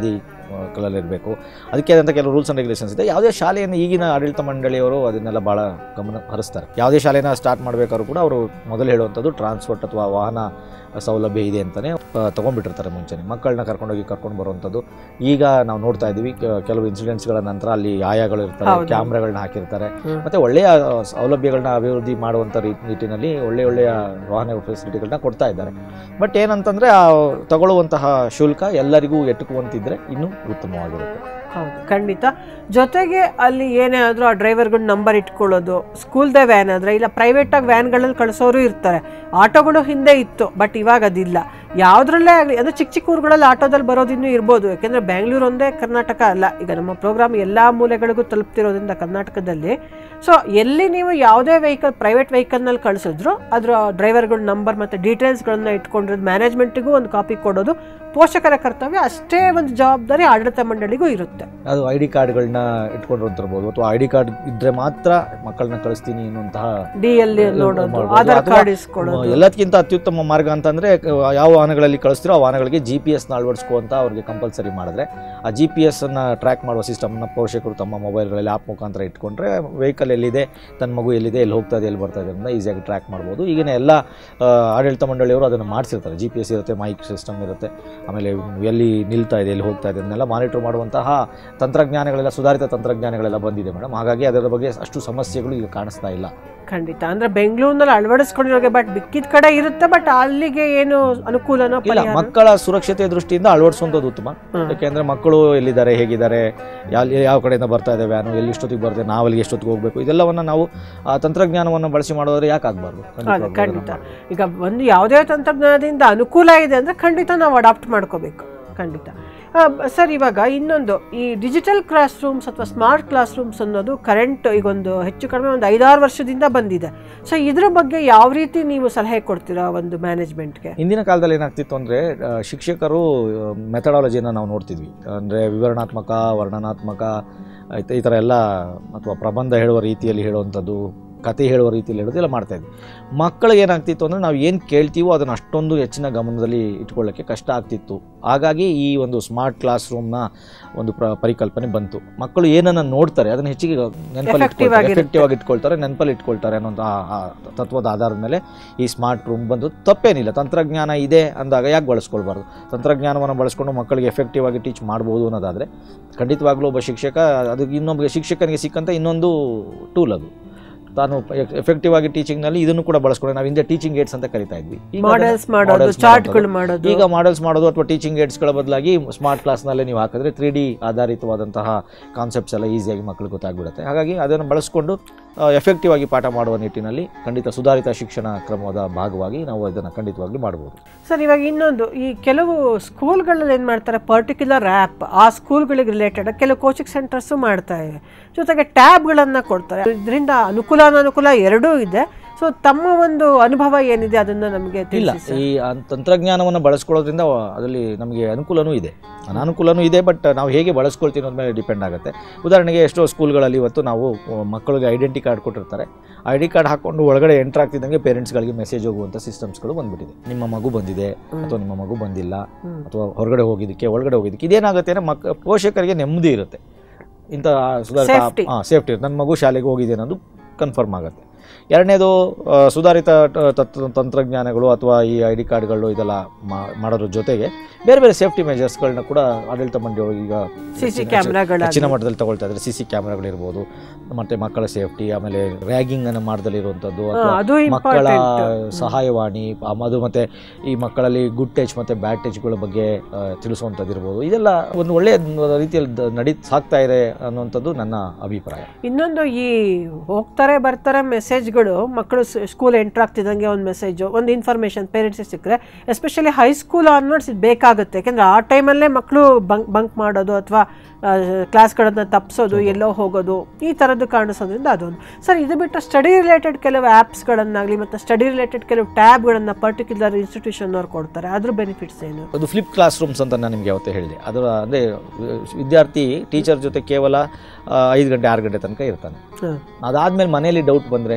ಕಲಲ್ಲಿರಬೇಕು, ಅದಕ್ಕೆ ಆದಂಥ ಕೆಲವು ರೂಲ್ಸ್ ಆ್ಯಂಡ್ ರೆಗ್ಯುಲೇಷನ್ಸ್ ಇದೆ. ಯಾವುದೇ ಶಾಲೆಯನ್ನು ಈಗಿನ ಆಡಳಿತ ಮಂಡಳಿಯವರು ಅದನ್ನೆಲ್ಲ ಭಾಳ ಗಮನ ಹರಿಸ್ತಾರೆ. ಯಾವುದೇ ಶಾಲೆನ ಸ್ಟಾರ್ಟ್ ಮಾಡಬೇಕಾದ್ರೂ ಕೂಡ ಅವರು ಮೊದಲು ಹೇಳುವಂಥದ್ದು ಟ್ರಾನ್ಸ್ಪೋರ್ಟ್ ಅಥವಾ ವಾಹನ ಸೌಲಭ್ಯ ಇದೆ ಅಂತಲೇ ತೊಗೊಂಡ್ಬಿಟ್ಟಿರ್ತಾರೆ ಮುಂಚೆನೇ. ಮಕ್ಕಳನ್ನ ಕರ್ಕೊಂಡೋಗಿ ಕರ್ಕೊಂಡು ಬರುವಂಥದ್ದು ಈಗ ನಾವು ನೋಡ್ತಾ ಇದ್ದೀವಿ. ಕೆಲವು ಇನ್ಸಿಡೆಂಟ್ಸ್ಗಳ ನಂತರ ಅಲ್ಲಿ ಆಯಾಗಳು ಇರ್ತಾರೆ, ಕ್ಯಾಮ್ರಾಗಳನ್ನ ಹಾಕಿರ್ತಾರೆ, ಮತ್ತು ಒಳ್ಳೆಯ ಸೌಲಭ್ಯಗಳನ್ನ ಅಭಿವೃದ್ಧಿ ಮಾಡುವಂಥ ನಿಟ್ಟಿನಲ್ಲಿ ಒಳ್ಳೆಯ ಒಳ್ಳೆಯ ವಾಹನ ಫೆಸಿಲಿಟಿಗಳನ್ನ ಕೊಡ್ತಾ ಇದ್ದಾರೆ. ಬಟ್ ಏನಂತಂದರೆ ಆ ತಗೊಳ್ಳುವಂತಹ ಶುಲ್ಕ ಎಲ್ಲರಿಗೂ ಎಟುಕುವಂತಿದ್ರೆ ಇನ್ನೂ ಉತ್ತಮವಾಗಿರುತ್ತೆ. ಹೌದು, ಖಂಡಿತ. ಜೊತೆಗೆ ಅಲ್ಲಿ ಏನೇ ಆದರೂ ಆ ಡ್ರೈವರ್ಗಳ ನಂಬರ್ ಇಟ್ಕೊಳ್ಳೋದು, ಸ್ಕೂಲ್ದೇ ವ್ಯಾನ್ ಆದರೆ ಇಲ್ಲ ಪ್ರೈವೇಟಾಗಿ ವ್ಯಾನ್ಗಳಲ್ಲಿ ಕಳಿಸೋರು ಇರ್ತಾರೆ. ಆಟೋಗಳು ಹಿಂದೆ ಇತ್ತು, ಬಟ್ ಇವಾಗ ಅದಿಲ್ಲ. ಯಾವುದ್ರಲ್ಲೇ ಆಗಲಿ, ಅಂದರೆ ಚಿಕ್ಕ ಚಿಕ್ಕ ಊರುಗಳಲ್ಲಿ ಆಟೋದಲ್ಲಿ ಬರೋದಿನ್ನೂ ಇರ್ಬೋದು. ಯಾಕೆಂದರೆ ಬೆಂಗಳೂರು ಒಂದೇ ಕರ್ನಾಟಕ ಅಲ್ಲ, ಈಗ ನಮ್ಮ ಪ್ರೋಗ್ರಾಮ್ ಎಲ್ಲ ಮೂಲೆಗಳಿಗೂ ತಲುಪ್ತಿರೋದ್ರಿಂದ ಕರ್ನಾಟಕದಲ್ಲಿ. ಸೊ ಎಲ್ಲಿ ನೀವು ಯಾವುದೇ ವೆಹಿಕಲ್ ಪ್ರೈವೇಟ್ ವೆಹಿಕಲ್ನಲ್ಲಿ ಕಳಿಸಿದ್ರು ಅದರ ಡ್ರೈವರ್ಗಳ ನಂಬರ್ ಮತ್ತು ಡೀಟೇಲ್ಸ್ಗಳನ್ನ ಇಟ್ಕೊಂಡಿರೋದು ಮ್ಯಾನೇಜ್ಮೆಂಟಿಗೂ ಒಂದು ಕಾಪಿ ಕೊಡೋದು ಪೋಷಕರ ಕರ್ತವ್ಯ. ಅಷ್ಟೇ ಒಂದು ಜವಾಬ್ದಾರಿ ಆಡಳಿತ ಮಂಡಳಿಗೂ ಇರುತ್ತೆ. ಅದು ಐ ಡಿ ಕಾರ್ಡ್ಗಳನ್ನ ಇಟ್ಕೊಂಡಿರ್ತಿರ್ಬೋದು, ಅಥವಾ ಐ ಡಿ ಕಾರ್ಡ್ ಇದ್ರೆ ಮಾತ್ರ ಮಕ್ಕಳನ್ನ ಕಳಿಸ್ತೀನಿ ಅನ್ನುವಂತಹ ಡಿ ಎಲ್ಲಿ ನೋಡೋದು, ಆಧಾರ್ ಕಾರ್ಡ್ ಇಸ್ಕೊಳ್ಳೋದು. ಎಲ್ಲದಕ್ಕಿಂತ ಅತ್ಯುತ್ತಮ ಮಾರ್ಗ ಅಂತಂದ್ರೆ ಯಾವ ವಾಹನಗಳಲ್ಲಿ ಕಳಿಸ್ತಿರೋ ಆ ವಾಹನಗಳಿಗೆ ಜಿ ಪಿ ಎಸ್ನ ಅಳವಡಿಸ್ಕೋ ಅಂತ ಅವ್ರಿಗೆ ಕಂಪಲ್ಸರಿ ಮಾಡಿದ್ರೆ, ಆ ಜಿ ಪಿ ಎಸ್ ಅನ್ನ ಟ್ರ್ಯಾಕ್ ಮಾಡುವ ಸಿಸ್ಟಮ್ನ ಪೋಷಕರು ತಮ್ಮ ಮೊಬೈಲ್ಗಳಲ್ಲಿ ಆ್ಯಪ್ ಮುಖಾಂತರ ಇಟ್ಕೊಂಡ್ರೆ ವೆಹಿಕಲ್ ಎಲ್ಲಿದೆ, ತನ್ನ ಮಗು ಎಲ್ಲಿದೆ, ಎಲ್ಲಿ ಹೋಗ್ತಾ ಇದೆ, ಎಲ್ಲಿ ಬರ್ತಾ ಇದೆ ಅಂತ ಈಸಿಯಾಗಿ ಟ್ರ್ಯಾಕ್ ಮಾಡ್ಬೋದು. ಈಗಿನ ಎಲ್ಲ ಆಡಳಿತ ಮಂಡಳಿಯವರು ಅದನ್ನು ಮಾಡಿಸಿರ್ತಾರೆ. ಜಿ ಪಿ ಎಸ್ ಇರುತ್ತೆ, ಮೈಕ್ ಸಿಸ್ಟಮ್ ಇರುತ್ತೆ, ಆಮೇಲೆ ಎಲ್ಲಿ ನಿಲ್ತಾ ಇದೆ, ಎಲ್ಲಿ ಹೋಗ್ತಾ ಇದೆ ಅದನ್ನೆಲ್ಲ ಮಾನಿಟರ್ ಮಾಡುವಂತಹ ತಂತ್ರಜ್ಞಾನಗಳೆಲ್ಲ, ಸುಧಾರಿತ ತಂತ್ರಜ್ಞಾನಗಳೆಲ್ಲ ಬಂದಿದೆ ಮೇಡಮ್. ಹಾಗಾಗಿ ಅದರ ಬಗ್ಗೆ ಅಷ್ಟು ಸಮಸ್ಯೆಗಳು ಈಗ ಕಾಣಿಸ್ತಾ ಇಲ್ಲ. ಖಂಡಿತ. ಅಂದರೆ ಬೆಂಗಳೂರಿನಲ್ಲಿ ಅಳವಡಿಸ್ಕೊಂಡಿರೋಗೆ ಬಟ್ ಬಿಕ್ಕಿದ ಕಡೆ ಇರುತ್ತೆ, ಬಟ್ ಅಲ್ಲಿಗೆ ಏನು ಅನುಕೂಲನೋ ಇಲ್ಲ. ಮಕ್ಕಳ ಸುರಕ್ಷತೆ ದೃಷ್ಟಿಯಿಂದ ಅಳವಡಿಸುವಂಥದ್ದು ಉತ್ತಮ. ಯಾಕೆಂದರೆ ಮಕ್ಕಳು ಎಲ್ಲಿದ್ದಾರೆ, ಹೇಗಿದ್ದಾರೆ, ಯಾವ ಯಾವ ಕಡೆಯಿಂದ ಬರ್ತಾ ಇದೆ ವ್ಯಾನು, ಎಲ್ಲಿ ಎಷ್ಟೊತ್ತಿಗೆ ಬರ್ತದೆ, ನಾವು ಅಲ್ಲಿಗೆ ಎಷ್ಟೊತ್ತಿಗೆ ಹೋಗಬೇಕು, ಇದೆಲ್ಲವನ್ನು ನಾವು ಆ ತಂತ್ರಜ್ಞಾನವನ್ನು ಬಳಸಿ ಮಾಡೋದ್ರೆ ಯಾಕೆ ಆಗಬಾರ್ದು? ಖಂಡಿತ. ಈಗ ಒಂದು ಯಾವುದೇ ತಂತ್ರಜ್ಞಾನದಿಂದ ಅನುಕೂಲ ಇದೆ ಅಂದರೆ ಖಂಡಿತ ನಾವು ಅಡಾಪ್ಟ್ ಮಾಡ್ಕೋಬೇಕು. ಖಂಡಿತ. ಸರ್, ಇವಾಗ ಇನ್ನೊಂದು ಈ ಡಿಜಿಟಲ್ ಕ್ಲಾಸ್ ರೂಮ್ಸ್ ಅಥವಾ ಸ್ಮಾರ್ಟ್ ಕ್ಲಾಸ್ ರೂಮ್ಸ್ ಅನ್ನೋದು ಕರೆಂಟ್ ಈಗೊಂದು ಹೆಚ್ಚು ಕಡಿಮೆ ಒಂದು ಐದಾರು ವರ್ಷದಿಂದ ಬಂದಿದೆ. ಸೊ ಇದ್ರ ಬಗ್ಗೆ ಯಾವ ರೀತಿ ನೀವು ಸಲಹೆ ಕೊಡ್ತೀರಾ ಒಂದು ಮ್ಯಾನೇಜ್ಮೆಂಟ್ಗೆ? ಹಿಂದಿನ ಕಾಲದಲ್ಲಿ ಏನಾಗ್ತಿತ್ತು ಅಂದರೆ ಶಿಕ್ಷಕರು ಮೆಥಡಾಲಜಿಯನ್ನು ನಾವು ನೋಡ್ತಿದ್ವಿ. ಅಂದರೆ ವಿವರಣಾತ್ಮಕ, ವರ್ಣನಾತ್ಮಕ ಈ ಥರ ಎಲ್ಲ, ಅಥವಾ ಪ್ರಬಂಧ ಹೇಳುವ ರೀತಿಯಲ್ಲಿ ಹೇಳುವಂಥದ್ದು, ಕತೆ ಹೇಳುವ ರೀತಿಯಲ್ಲಿ ಹೇಳೋದು ಎಲ್ಲ ಮಾಡ್ತಾಯಿದ್ವಿ. ಮಕ್ಕಳಿಗೆ ಏನಾಗ್ತಿತ್ತು ಅಂದರೆ ನಾವು ಏನು ಕೇಳ್ತೀವೋ ಅದನ್ನು ಅಷ್ಟೊಂದು ಹೆಚ್ಚಿನ ಗಮನದಲ್ಲಿ ಇಟ್ಕೊಳ್ಳೋಕ್ಕೆ ಕಷ್ಟ ಆಗ್ತಿತ್ತು. ಹಾಗಾಗಿ ಈ ಒಂದು ಸ್ಮಾರ್ಟ್ ಕ್ಲಾಸ್ ರೂಮ್ನ ಒಂದು ಪ್ರ ಪರಿಕಲ್ಪನೆ ಬಂತು. ಮಕ್ಕಳು ಏನನ್ನು ನೋಡ್ತಾರೆ ಅದನ್ನು ಹೆಚ್ಚಿಗೆ ನೆನಪಲ್ಲಿ ಇಟ್ಕೊಳ್ತಾರೆ, ಎಫೆಕ್ಟಿವ್ ಆಗಿ ಇಟ್ಕೊಳ್ತಾರೆ, ನೆನಪಲ್ಲಿ ಇಟ್ಕೊಳ್ತಾರೆ ಅನ್ನೋಂಥ ತತ್ವದ ಆಧಾರದ ಮೇಲೆ ಈ ಸ್ಮಾರ್ಟ್ ರೂಮ್ ಬಂದು ತಪ್ಪೇನಿಲ್ಲ. ತಂತ್ರಜ್ಞಾನ ಇದೆ ಅಂದಾಗ ಯಾಕೆ ಬಳಸ್ಕೊಳ್ಬಾರ್ದು? ತಂತ್ರಜ್ಞಾನವನ್ನು ಬಳಸ್ಕೊಂಡು ಮಕ್ಕಳಿಗೆ ಎಫೆಕ್ಟಿವ್ ಆಗಿ ಟೀಚ್ ಮಾಡ್ಬೋದು ಅನ್ನೋದಾದರೆ ಖಂಡಿತವಾಗ್ಲೂ ಒಬ್ಬ ಶಿಕ್ಷಕ ಅದಕ್ಕೆ ಇನ್ನೊಬ್ಬ ಶಿಕ್ಷಕನಿಗೆ ಸಿಕ್ಕಂಥ ಇನ್ನೊಂದು ಟೂಲ್ ಅದು. ತಾನು ಎಫೆಕ್ಟಿವ್ ಆಗಿ ಟೀಚಿಂಗ್ನಲ್ಲಿ ಇದನ್ನು ಕೂಡ ಬಳಸ್ಕೊಂಡು ನಾವು ಹಿಂದೆ ಟೀಚಿಂಗ್ ಏಡ್ಸ್ ಅಂತ ಕರಿತಾ ಇದ್ವಿ. ಈಗ ಮಾಡೆಲ್ಸ್ ಮಾಡೋದು ಅಥವಾ ಟೀಚಿಂಗ್ ಏಡ್ಸ್ಗಳ ಬದಲಾಗಿ ಸ್ಮಾರ್ಟ್ ಕ್ಲಾಸ್ನಲ್ಲೇ ನೀವು ಹಾಕಿದ್ರೆ ತ್ರೀ ಡಿ ಆಧಾರಿತವಾದಂತಹ ಕಾನ್ಸೆಪ್ಟ್ಸ್ ಎಲ್ಲ ಈಸಿಯಾಗಿ ಮಕ್ಕಳಿಗೆ ಗೊತ್ತಾಗ್ಬಿಡುತ್ತೆ. ಹಾಗಾಗಿ ಅದನ್ನು ಬಳಸ್ಕೊಂಡು ಎಫೆಕ್ಟಿವ್ ಆಗಿ ಪಾಠ ಮಾಡುವ ನಿಟ್ಟಿನಲ್ಲಿ ಖಂಡಿತ ಸುಧಾರಿತ ಶಿಕ್ಷಣ ಕ್ರಮದ ಭಾಗವಾಗಿ ನಾವು ಅದನ್ನು ಖಂಡಿತವಾಗ್ಲೂ ಮಾಡ್ಬೋದು. ಸರ್, ಇವಾಗ ಇನ್ನೊಂದು ಈ ಕೆಲವು ಸ್ಕೂಲ್ಗಳಲ್ಲಿ ಏನು ಮಾಡ್ತಾರೆ, ಪರ್ಟಿಕ್ಯುಲರ್ ಆ್ಯಪ್ ಆ ಸ್ಕೂಲ್ಗಳಿಗೆ ರಿಲೇಟೆಡ್ ಕೆಲವು ಕೋಚಿಂಗ್ ಸೆಂಟರ್ಸು ಮಾಡ್ತಾ ಇವೆ. ಜೊತೆಗೆ ಟ್ಯಾಬ್ಗಳನ್ನು ಕೊಡ್ತಾರೆ. ಇದರಿಂದ ಅನುಕೂಲ ಅನಾನುಕೂಲ ಎರಡೂ ಇದೆ. ಸೊ ತಮ್ಮ ಒಂದು ಅನುಭವ ಏನಿದೆ ಅದನ್ನು ನಮಗೆ ಇಲ್ಲ. ಈ ತಂತ್ರಜ್ಞಾನವನ್ನು ಬಳಸ್ಕೊಳ್ಳೋದ್ರಿಂದ ಅದರಲ್ಲಿ ನಮಗೆ ಅನುಕೂಲನೂ ಇದೆ, ಅನಾನುಕೂಲನೂ ಇದೆ. ಬಟ್ ನಾವು ಹೇಗೆ ಬಳಸ್ಕೊಳ್ತೀವಿ ಅನ್ನೋದ್ರ ಮೇಲೆ ಡಿಪೆಂಡ್ ಆಗುತ್ತೆ. ಉದಾಹರಣೆಗೆ ಎಷ್ಟೋ ಸ್ಕೂಲ್ಗಳಲ್ಲಿ ಇವತ್ತು ನಾವು ಮಕ್ಕಳಿಗೆ ಐಡೆಂಟಿ ಕಾರ್ಡ್ ಕೊಟ್ಟಿರ್ತಾರೆ. ಐ ಡಿ ಕಾರ್ಡ್ ಹಾಕ್ಕೊಂಡು ಒಳಗಡೆ ಎಂಟರ್ ಆಗ್ತಿದ್ದಂಗೆ ಪೇರೆಂಟ್ಸ್ಗಳಿಗೆ ಮೆಸೇಜ್ ಹೋಗುವಂಥ ಸಿಸ್ಟಮ್ಸ್ಗಳು ಬಂದ್ಬಿಟ್ಟಿದೆ. ನಿಮ್ಮ ಮಗು ಬಂದಿದೆ ಅಥವಾ ನಿಮ್ಮ ಮಗು ಬಂದಿಲ್ಲ, ಅಥವಾ ಹೊರಗಡೆ ಹೋಗಿದ್ದಕ್ಕೆ ಒಳಗಡೆ ಹೋಗಿದ್ದಕ್ಕೆ. ಇದೇನಾಗುತ್ತೆ ಅಂದರೆ ಮಕ್ಕ ಪೋಷಕರಿಗೆ ನೆಮ್ಮದಿ ಇರುತ್ತೆ, ಇಂಥ ಸುಧಾರಿತ ಹಾಂ ಸೇಫ್ಟಿ ಇರುತ್ತೆ, ನನ್ನ ಮಗು ಶಾಲೆಗೆ ಹೋಗಿದೆ ಅನ್ನೋದು ಕನ್ಫರ್ಮ್ ಆಗುತ್ತೆ. ಎರಡನೇದು ಸುಧಾರಿತ ತಂತ್ರಜ್ಞಾನಗಳು ಅಥವಾ ಈ ಐ ಡಿ ಕಾರ್ಡ್ಗಳು ಇದೆಲ್ಲ ಮಾಡೋದ್ರ ಜೊತೆಗೆ ಬೇರೆ ಬೇರೆ ಸೇಫ್ಟಿ ಮೆಜರ್ಸ್ಗಳನ್ನ ಕೂಡ ಆಡಳಿತ ಮಂಡಳಿಯವರು ಈಗ ಹೆಚ್ಚಿನ ಮಟ್ಟದಲ್ಲಿ ತಗೊಳ್ತಾ ಇದ್ದಾರೆ. ಸಿ ಸಿ ಕ್ಯಾಮ್ರಾಗಳಿರ್ಬೋದು, ಮತ್ತು ಮಕ್ಕಳ ಸೇಫ್ಟಿ, ಆಮೇಲೆ ರ್ಯಾಗಿಂಗನ್ನು ಮಾಡ್ದಲ್ಲಿರುವಂಥದ್ದು, ಅಥವಾ ಮಕ್ಕಳ ಸಹಾಯವಾಣಿ, ಅದು ಮತ್ತು ಈ ಮಕ್ಕಳಲ್ಲಿ ಗುಡ್ ಟಚ್ ಮತ್ತು ಬ್ಯಾಡ್ ಟಚ್ಗಳ ಬಗ್ಗೆ ತಿಳಿಸುವಂಥದ್ದು ಇರ್ಬೋದು. ಇದೆಲ್ಲ ಒಂದು ಒಳ್ಳೆಯ ರೀತಿಯಲ್ಲಿ ನಡಿ ಸಾಕ್ತಾ ಇದೆ ಅನ್ನುವಂಥದ್ದು ನನ್ನ ಅಭಿಪ್ರಾಯ. ಇನ್ನೊಂದು ಈ ಹೋಗ್ತಾರೆ ಬರ್ತಾರೆ ಮೆಸೇಜ್ಗಳು, ಮಕ್ಕಳು ಸ್ಕೂಲ್ ಎಂಟರ್ ಆಗ್ತಿದ್ದಂಗೆ ಒಂದು ಮೆಸೇಜು, ಒಂದು ಇನ್ಫಾರ್ಮೇಷನ್ ಪೇರೆಂಟ್ಸಿಗೆ ಸಿಕ್ಕರೆ, ಎಸ್ಪೆಷಲಿ ಹೈಸ್ಕೂಲ್ ಆನ್ವರ್ಡ್ಸ್ ಇದು ಬೇಕಾಗುತ್ತೆ. ಯಾಕೆಂದರೆ ಆ ಟೈಮಲ್ಲೇ ಮಕ್ಕಳು ಬಂಕ್ ಬಂಕ್ ಮಾಡೋದು ಅಥವಾ ಕ್ಲಾಸ್ಗಳನ್ನು ತಪ್ಪಿಸೋದು, ಎಲ್ಲೋ ಹೋಗೋದು, ಈ ಥರದ್ದು ಕಾಣಿಸೋದ್ರಿಂದ ಅದೊಂದು. ಸರ್, ಇದು ಬಿಟ್ಟು ಸ್ಟಡಿ ರಿಲೇಟೆಡ್ ಕೆಲವು ಆ್ಯಪ್ಸ್ಗಳನ್ನಾಗಲಿ ಮತ್ತು ಸ್ಟಡಿ ರಿಲೇಟೆಡ್ ಕೆಲವು ಟ್ಯಾಬ್ಗಳನ್ನು ಪರ್ಟಿಕ್ಯುಲರ್ ಇನ್ಸ್ಟಿಟ್ಯೂಷನ್ನವ್ರು ಕೊಡ್ತಾರೆ. ಅದ್ರ ಬೆನಿಫಿಟ್ಸ್ ಏನು? ಅದು ಫ್ಲಿಪ್ ಕ್ಲಾಸ್ ರೂಮ್ಸ್ ಅಂತ ನಾನು ನಿಮಗೆ ಯಾವತ್ತೇ ಹೇಳಿದೆ. ಅದರ ಅಂದರೆ ವಿದ್ಯಾರ್ಥಿ ಟೀಚರ್ ಜೊತೆ ಕೇವಲ ಐದು ಗಂಟೆ ಆರು ಗಂಟೆ ತನಕ ಇರ್ತಾನೆ. ಅದಾದಮೇಲೆ ಮನೆಯಲ್ಲಿ ಡೌಟ್ ಬಂದರೆ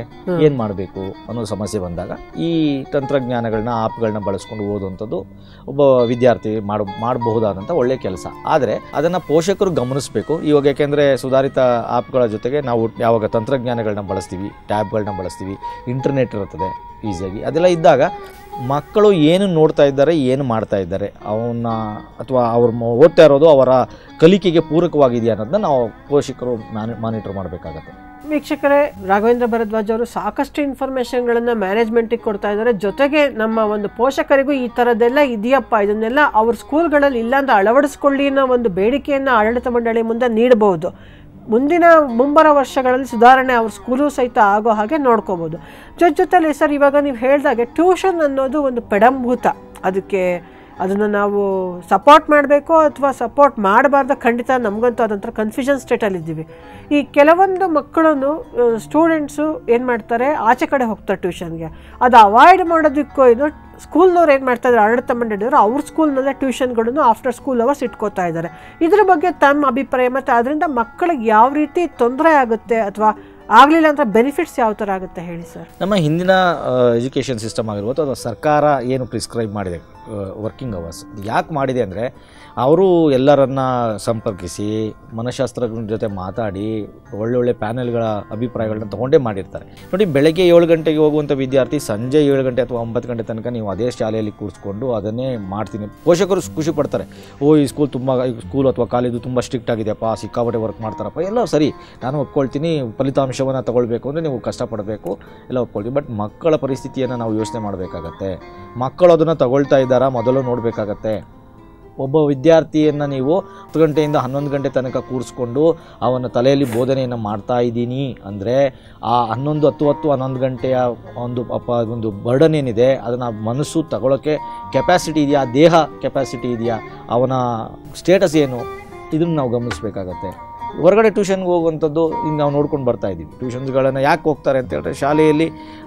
ಏನು ಮಾಡಬೇಕು ಅನ್ನೋ ಸಮಸ್ಯೆ ಬಂದಾಗ ಈ ತಂತ್ರಜ್ಞಾನಗಳನ್ನ ಆ್ಯಪ್ಗಳನ್ನ ಬಳಸ್ಕೊಂಡು ಓದುವಂಥದ್ದು ಒಬ್ಬ ವಿದ್ಯಾರ್ಥಿ ಮಾಡ ಮಾಡಬಹುದಾದಂಥ ಒಳ್ಳೆಯ ಕೆಲಸ. ಆದರೆ ಅದನ್ನು ಪೋಷಕರು ಗಮನಿಸಬೇಕು. ಇವಾಗ ಯಾಕೆಂದರೆ ಸುಧಾರಿತ ಆ್ಯಪ್ಗಳ ಜೊತೆಗೆ ನಾವು ಯಾವಾಗ ತಂತ್ರಜ್ಞಾನಗಳನ್ನ ಬಳಸ್ತೀವಿ, ಟ್ಯಾಬ್ಗಳನ್ನ ಬಳಸ್ತೀವಿ, ಇಂಟರ್ನೆಟ್ ಇರ್ತದೆ ಈಸಿಯಾಗಿ, ಅದೆಲ್ಲ ಇದ್ದಾಗ ಮಕ್ಕಳು ಏನು ನೋಡ್ತಾ ಇದ್ದಾರೆ, ಏನು ಮಾಡ್ತಾ ಇದ್ದಾರೆ, ಅವನ್ನ ಅಥವಾ ಅವ್ರು ಓದ್ತಾ ಇರೋದು ಅವರ ಕಲಿಕೆಗೆ ಪೂರಕವಾಗಿದೆಯಾ ಅನ್ನೋದನ್ನ ನಾವು ಪೋಷಕರು ಮಾನಿಟರ್ ಮಾಡಬೇಕಾಗತ್ತೆ. ವೀಕ್ಷಕರೇ, ರಾಘವೇಂದ್ರ ಭರದ್ವಾಜ್ ಅವರು ಸಾಕಷ್ಟು ಇನ್ಫಾರ್ಮೇಷನ್ಗಳನ್ನು ಮ್ಯಾನೇಜ್ಮೆಂಟಿಗೆ ಕೊಡ್ತಾ ಇದ್ದಾರೆ. ಜೊತೆಗೆ ನಮ್ಮ ಒಂದು ಪೋಷಕರಿಗೂ ಈ ಥರದ್ದೆಲ್ಲ ಇದೆಯಪ್ಪ, ಇದನ್ನೆಲ್ಲ ಅವ್ರ ಸ್ಕೂಲ್ಗಳಲ್ಲಿ ಇಲ್ಲಾಂದ್ರೆ ಅಳವಡಿಸ್ಕೊಳ್ಳಿ ಅನ್ನೋ ಒಂದು ಬೇಡಿಕೆಯನ್ನು ಆಡಳಿತ ಮಂಡಳಿ ಮುಂದೆ ನೀಡಬಹುದು. ಮುಂದಿನ ಮುಂಬರೋ ವರ್ಷಗಳಲ್ಲಿ ಸುಧಾರಣೆ ಅವ್ರ ಸ್ಕೂಲು ಸಹಿತ ಆಗೋ ಹಾಗೆ ನೋಡ್ಕೋಬೋದು. ಜೊತೆ ಜೊತೆಲಿ ಸರ್, ಇವಾಗ ನೀವು ಹೇಳಿದಾಗೆ ಟ್ಯೂಷನ್ ಅನ್ನೋದು ಒಂದು ಪೆಡಂಭೂತ. ಅದಕ್ಕೆ ಅದನ್ನು ನಾವು ಸಪೋರ್ಟ್ ಮಾಡಬೇಕು ಅಥವಾ ಸಪೋರ್ಟ್ ಮಾಡಬಾರ್ದು, ಖಂಡಿತ ನಮಗಂತೂ ಅದಂತರ ಕನ್ಫ್ಯೂಷನ್ ಸ್ಟೇಟಲ್ಲಿದ್ದೀವಿ. ಈ ಕೆಲವೊಂದು ಮಕ್ಕಳನ್ನು ಸ್ಟೂಡೆಂಟ್ಸು ಏನು ಮಾಡ್ತಾರೆ, ಆಚೆ ಕಡೆ ಹೋಗ್ತಾರೆ ಟ್ಯೂಷನ್ಗೆ. ಅದು ಅವಾಯ್ಡ್ ಮಾಡೋದಕ್ಕೂ ಇದು ಸ್ಕೂಲ್ನವ್ರು ಏನು ಮಾಡ್ತಾಯಿದ್ದಾರೆ, ಆಡಳಿತ ಮಂಡಳಿಯವರು ಅವ್ರ ಸ್ಕೂಲ್ನಲ್ಲೇ ಟ್ಯೂಷನ್ಗಳನ್ನು ಆಫ್ಟರ್ ಸ್ಕೂಲ್ ಅವರ್ಸ್ ಇಟ್ಕೋತಾ ಇದ್ದಾರೆ. ಇದ್ರ ಬಗ್ಗೆ ತಮ್ಮ ಅಭಿಪ್ರಾಯ, ಮತ್ತು ಅದರಿಂದ ಮಕ್ಕಳಿಗೆ ಯಾವ ರೀತಿ ತೊಂದರೆ ಆಗುತ್ತೆ ಅಥವಾ ಆಗಲಿಲ್ಲ ಅಂತ ಬೆನಿಫಿಟ್ಸ್ ಯಾವ ಥರ ಆಗುತ್ತೆ ಹೇಳಿ ಸರ್. ನಮ್ಮ ಹಿಂದಿನ ಎಜುಕೇಷನ್ ಸಿಸ್ಟಮ್ ಆಗಿರ್ಬೋದು ಅಥವಾ ಸರ್ಕಾರ ಏನು ಪ್ರಿಸ್ಕ್ರೈಬ್ ಮಾಡಿದೆ ವರ್ಕಿಂಗ್ ಅವರ್ಸ್, ಯಾಕೆ ಮಾಡಿದೆ ಅಂದರೆ ಅವರು ಎಲ್ಲರನ್ನ ಸಂಪರ್ಕಿಸಿ ಮನಃಶಾಸ್ತ್ರಜ್ಞರ ಜೊತೆ ಮಾತಾಡಿ ಒಳ್ಳೊಳ್ಳೆ ಪ್ಯಾನೆಲ್ಗಳ ಅಭಿಪ್ರಾಯಗಳನ್ನ ತೊಗೊಂಡೇ ಮಾಡಿರ್ತಾರೆ. ನೋಡಿ, ಬೆಳಗ್ಗೆ ಏಳು ಗಂಟೆಗೆ ಹೋಗುವಂಥ ವಿದ್ಯಾರ್ಥಿ ಸಂಜೆ ಏಳು ಗಂಟೆ ಅಥವಾ ಒಂಬತ್ತು ಗಂಟೆ ತನಕ ನೀವು ಅದೇ ಶಾಲೆಯಲ್ಲಿ ಕೂರಿಸ್ಕೊಂಡು ಅದನ್ನೇ ಮಾಡ್ತೀನಿ. ಪೋಷಕರು ಖುಷಿ ಪಡ್ತಾರೆ, ಓ ಈ ಸ್ಕೂಲ್ ತುಂಬ ಸ್ಕೂಲ್ ಅಥವಾ ಕಾಲೇಜು ತುಂಬ ಸ್ಟ್ರಿಕ್ಟ್ ಆಗಿದೆಯಪ್ಪ, ಸಿಕ್ಕಾಪಟ್ಟೆ ವರ್ಕ್ ಮಾಡ್ತಾರಪ್ಪ, ಎಲ್ಲ ಸರಿ, ನಾನು ಒಪ್ಕೊಳ್ತೀನಿ, ಫಲಿತಾಂಶವನ್ನು ತಗೊಳ್ಬೇಕು ಅಂದರೆ ನೀವು ಕಷ್ಟಪಡಬೇಕು, ಎಲ್ಲ ಒಪ್ಕೊಳ್ತೀವಿ. ಬಟ್ ಮಕ್ಕಳ ಪರಿಸ್ಥಿತಿಯನ್ನು ನಾವು ಯೋಚನೆ ಮಾಡಬೇಕಾಗತ್ತೆ. ಮಕ್ಕಳು ಅದನ್ನು ತಗೊಳ್ತಾ ಇದ್ದಾರಾ ಮೊದಲು ನೋಡಬೇಕಾಗತ್ತೆ. ಒಬ್ಬ ವಿದ್ಯಾರ್ಥಿಯನ್ನು ನೀವು ಹತ್ತು ಗಂಟೆಯಿಂದ ಹನ್ನೊಂದು ಗಂಟೆ ತನಕ ಕೂರಿಸ್ಕೊಂಡು ಅವನ ತಲೆಯಲ್ಲಿ ಬೋಧನೆಯನ್ನು ಮಾಡ್ತಾ ಇದ್ದೀನಿ ಅಂದರೆ ಆ ಹನ್ನೊಂದು ಹತ್ತು ಹತ್ತು ಹನ್ನೊಂದು ಗಂಟೆಯ ಒಂದು ಅಪ್ಪ ಒಂದು ಬರ್ಡನ್ ಏನಿದೆ ಅದನ್ನು ಮನಸ್ಸು ತಗೊಳ್ಳೋಕ್ಕೆ ಕೆಪಾಸಿಟಿ ಇದೆಯಾ, ದೇಹ ಕೆಪಾಸಿಟಿ ಇದೆಯಾ, ಅವನ ಸ್ಟೇಟಸ್ ಏನು, ಇದನ್ನು ನಾವು ಗಮನಿಸಬೇಕಾಗತ್ತೆ. ಹೊರಗಡೆ ಟ್ಯೂಷನ್ಗೆ ಹೋಗುವಂಥದ್ದು ಹಿಂಗೆ ನಾವು ನೋಡ್ಕೊಂಡು ಬರ್ತಾ ಇದ್ದೀವಿ. ಟ್ಯೂಷನ್ಸ್ಗಳನ್ನು ಯಾಕೆ ಹೋಗ್ತಾರೆ ಅಂತ ಹೇಳಿದ್ರೆ ಶಾಲೆಯಲ್ಲಿ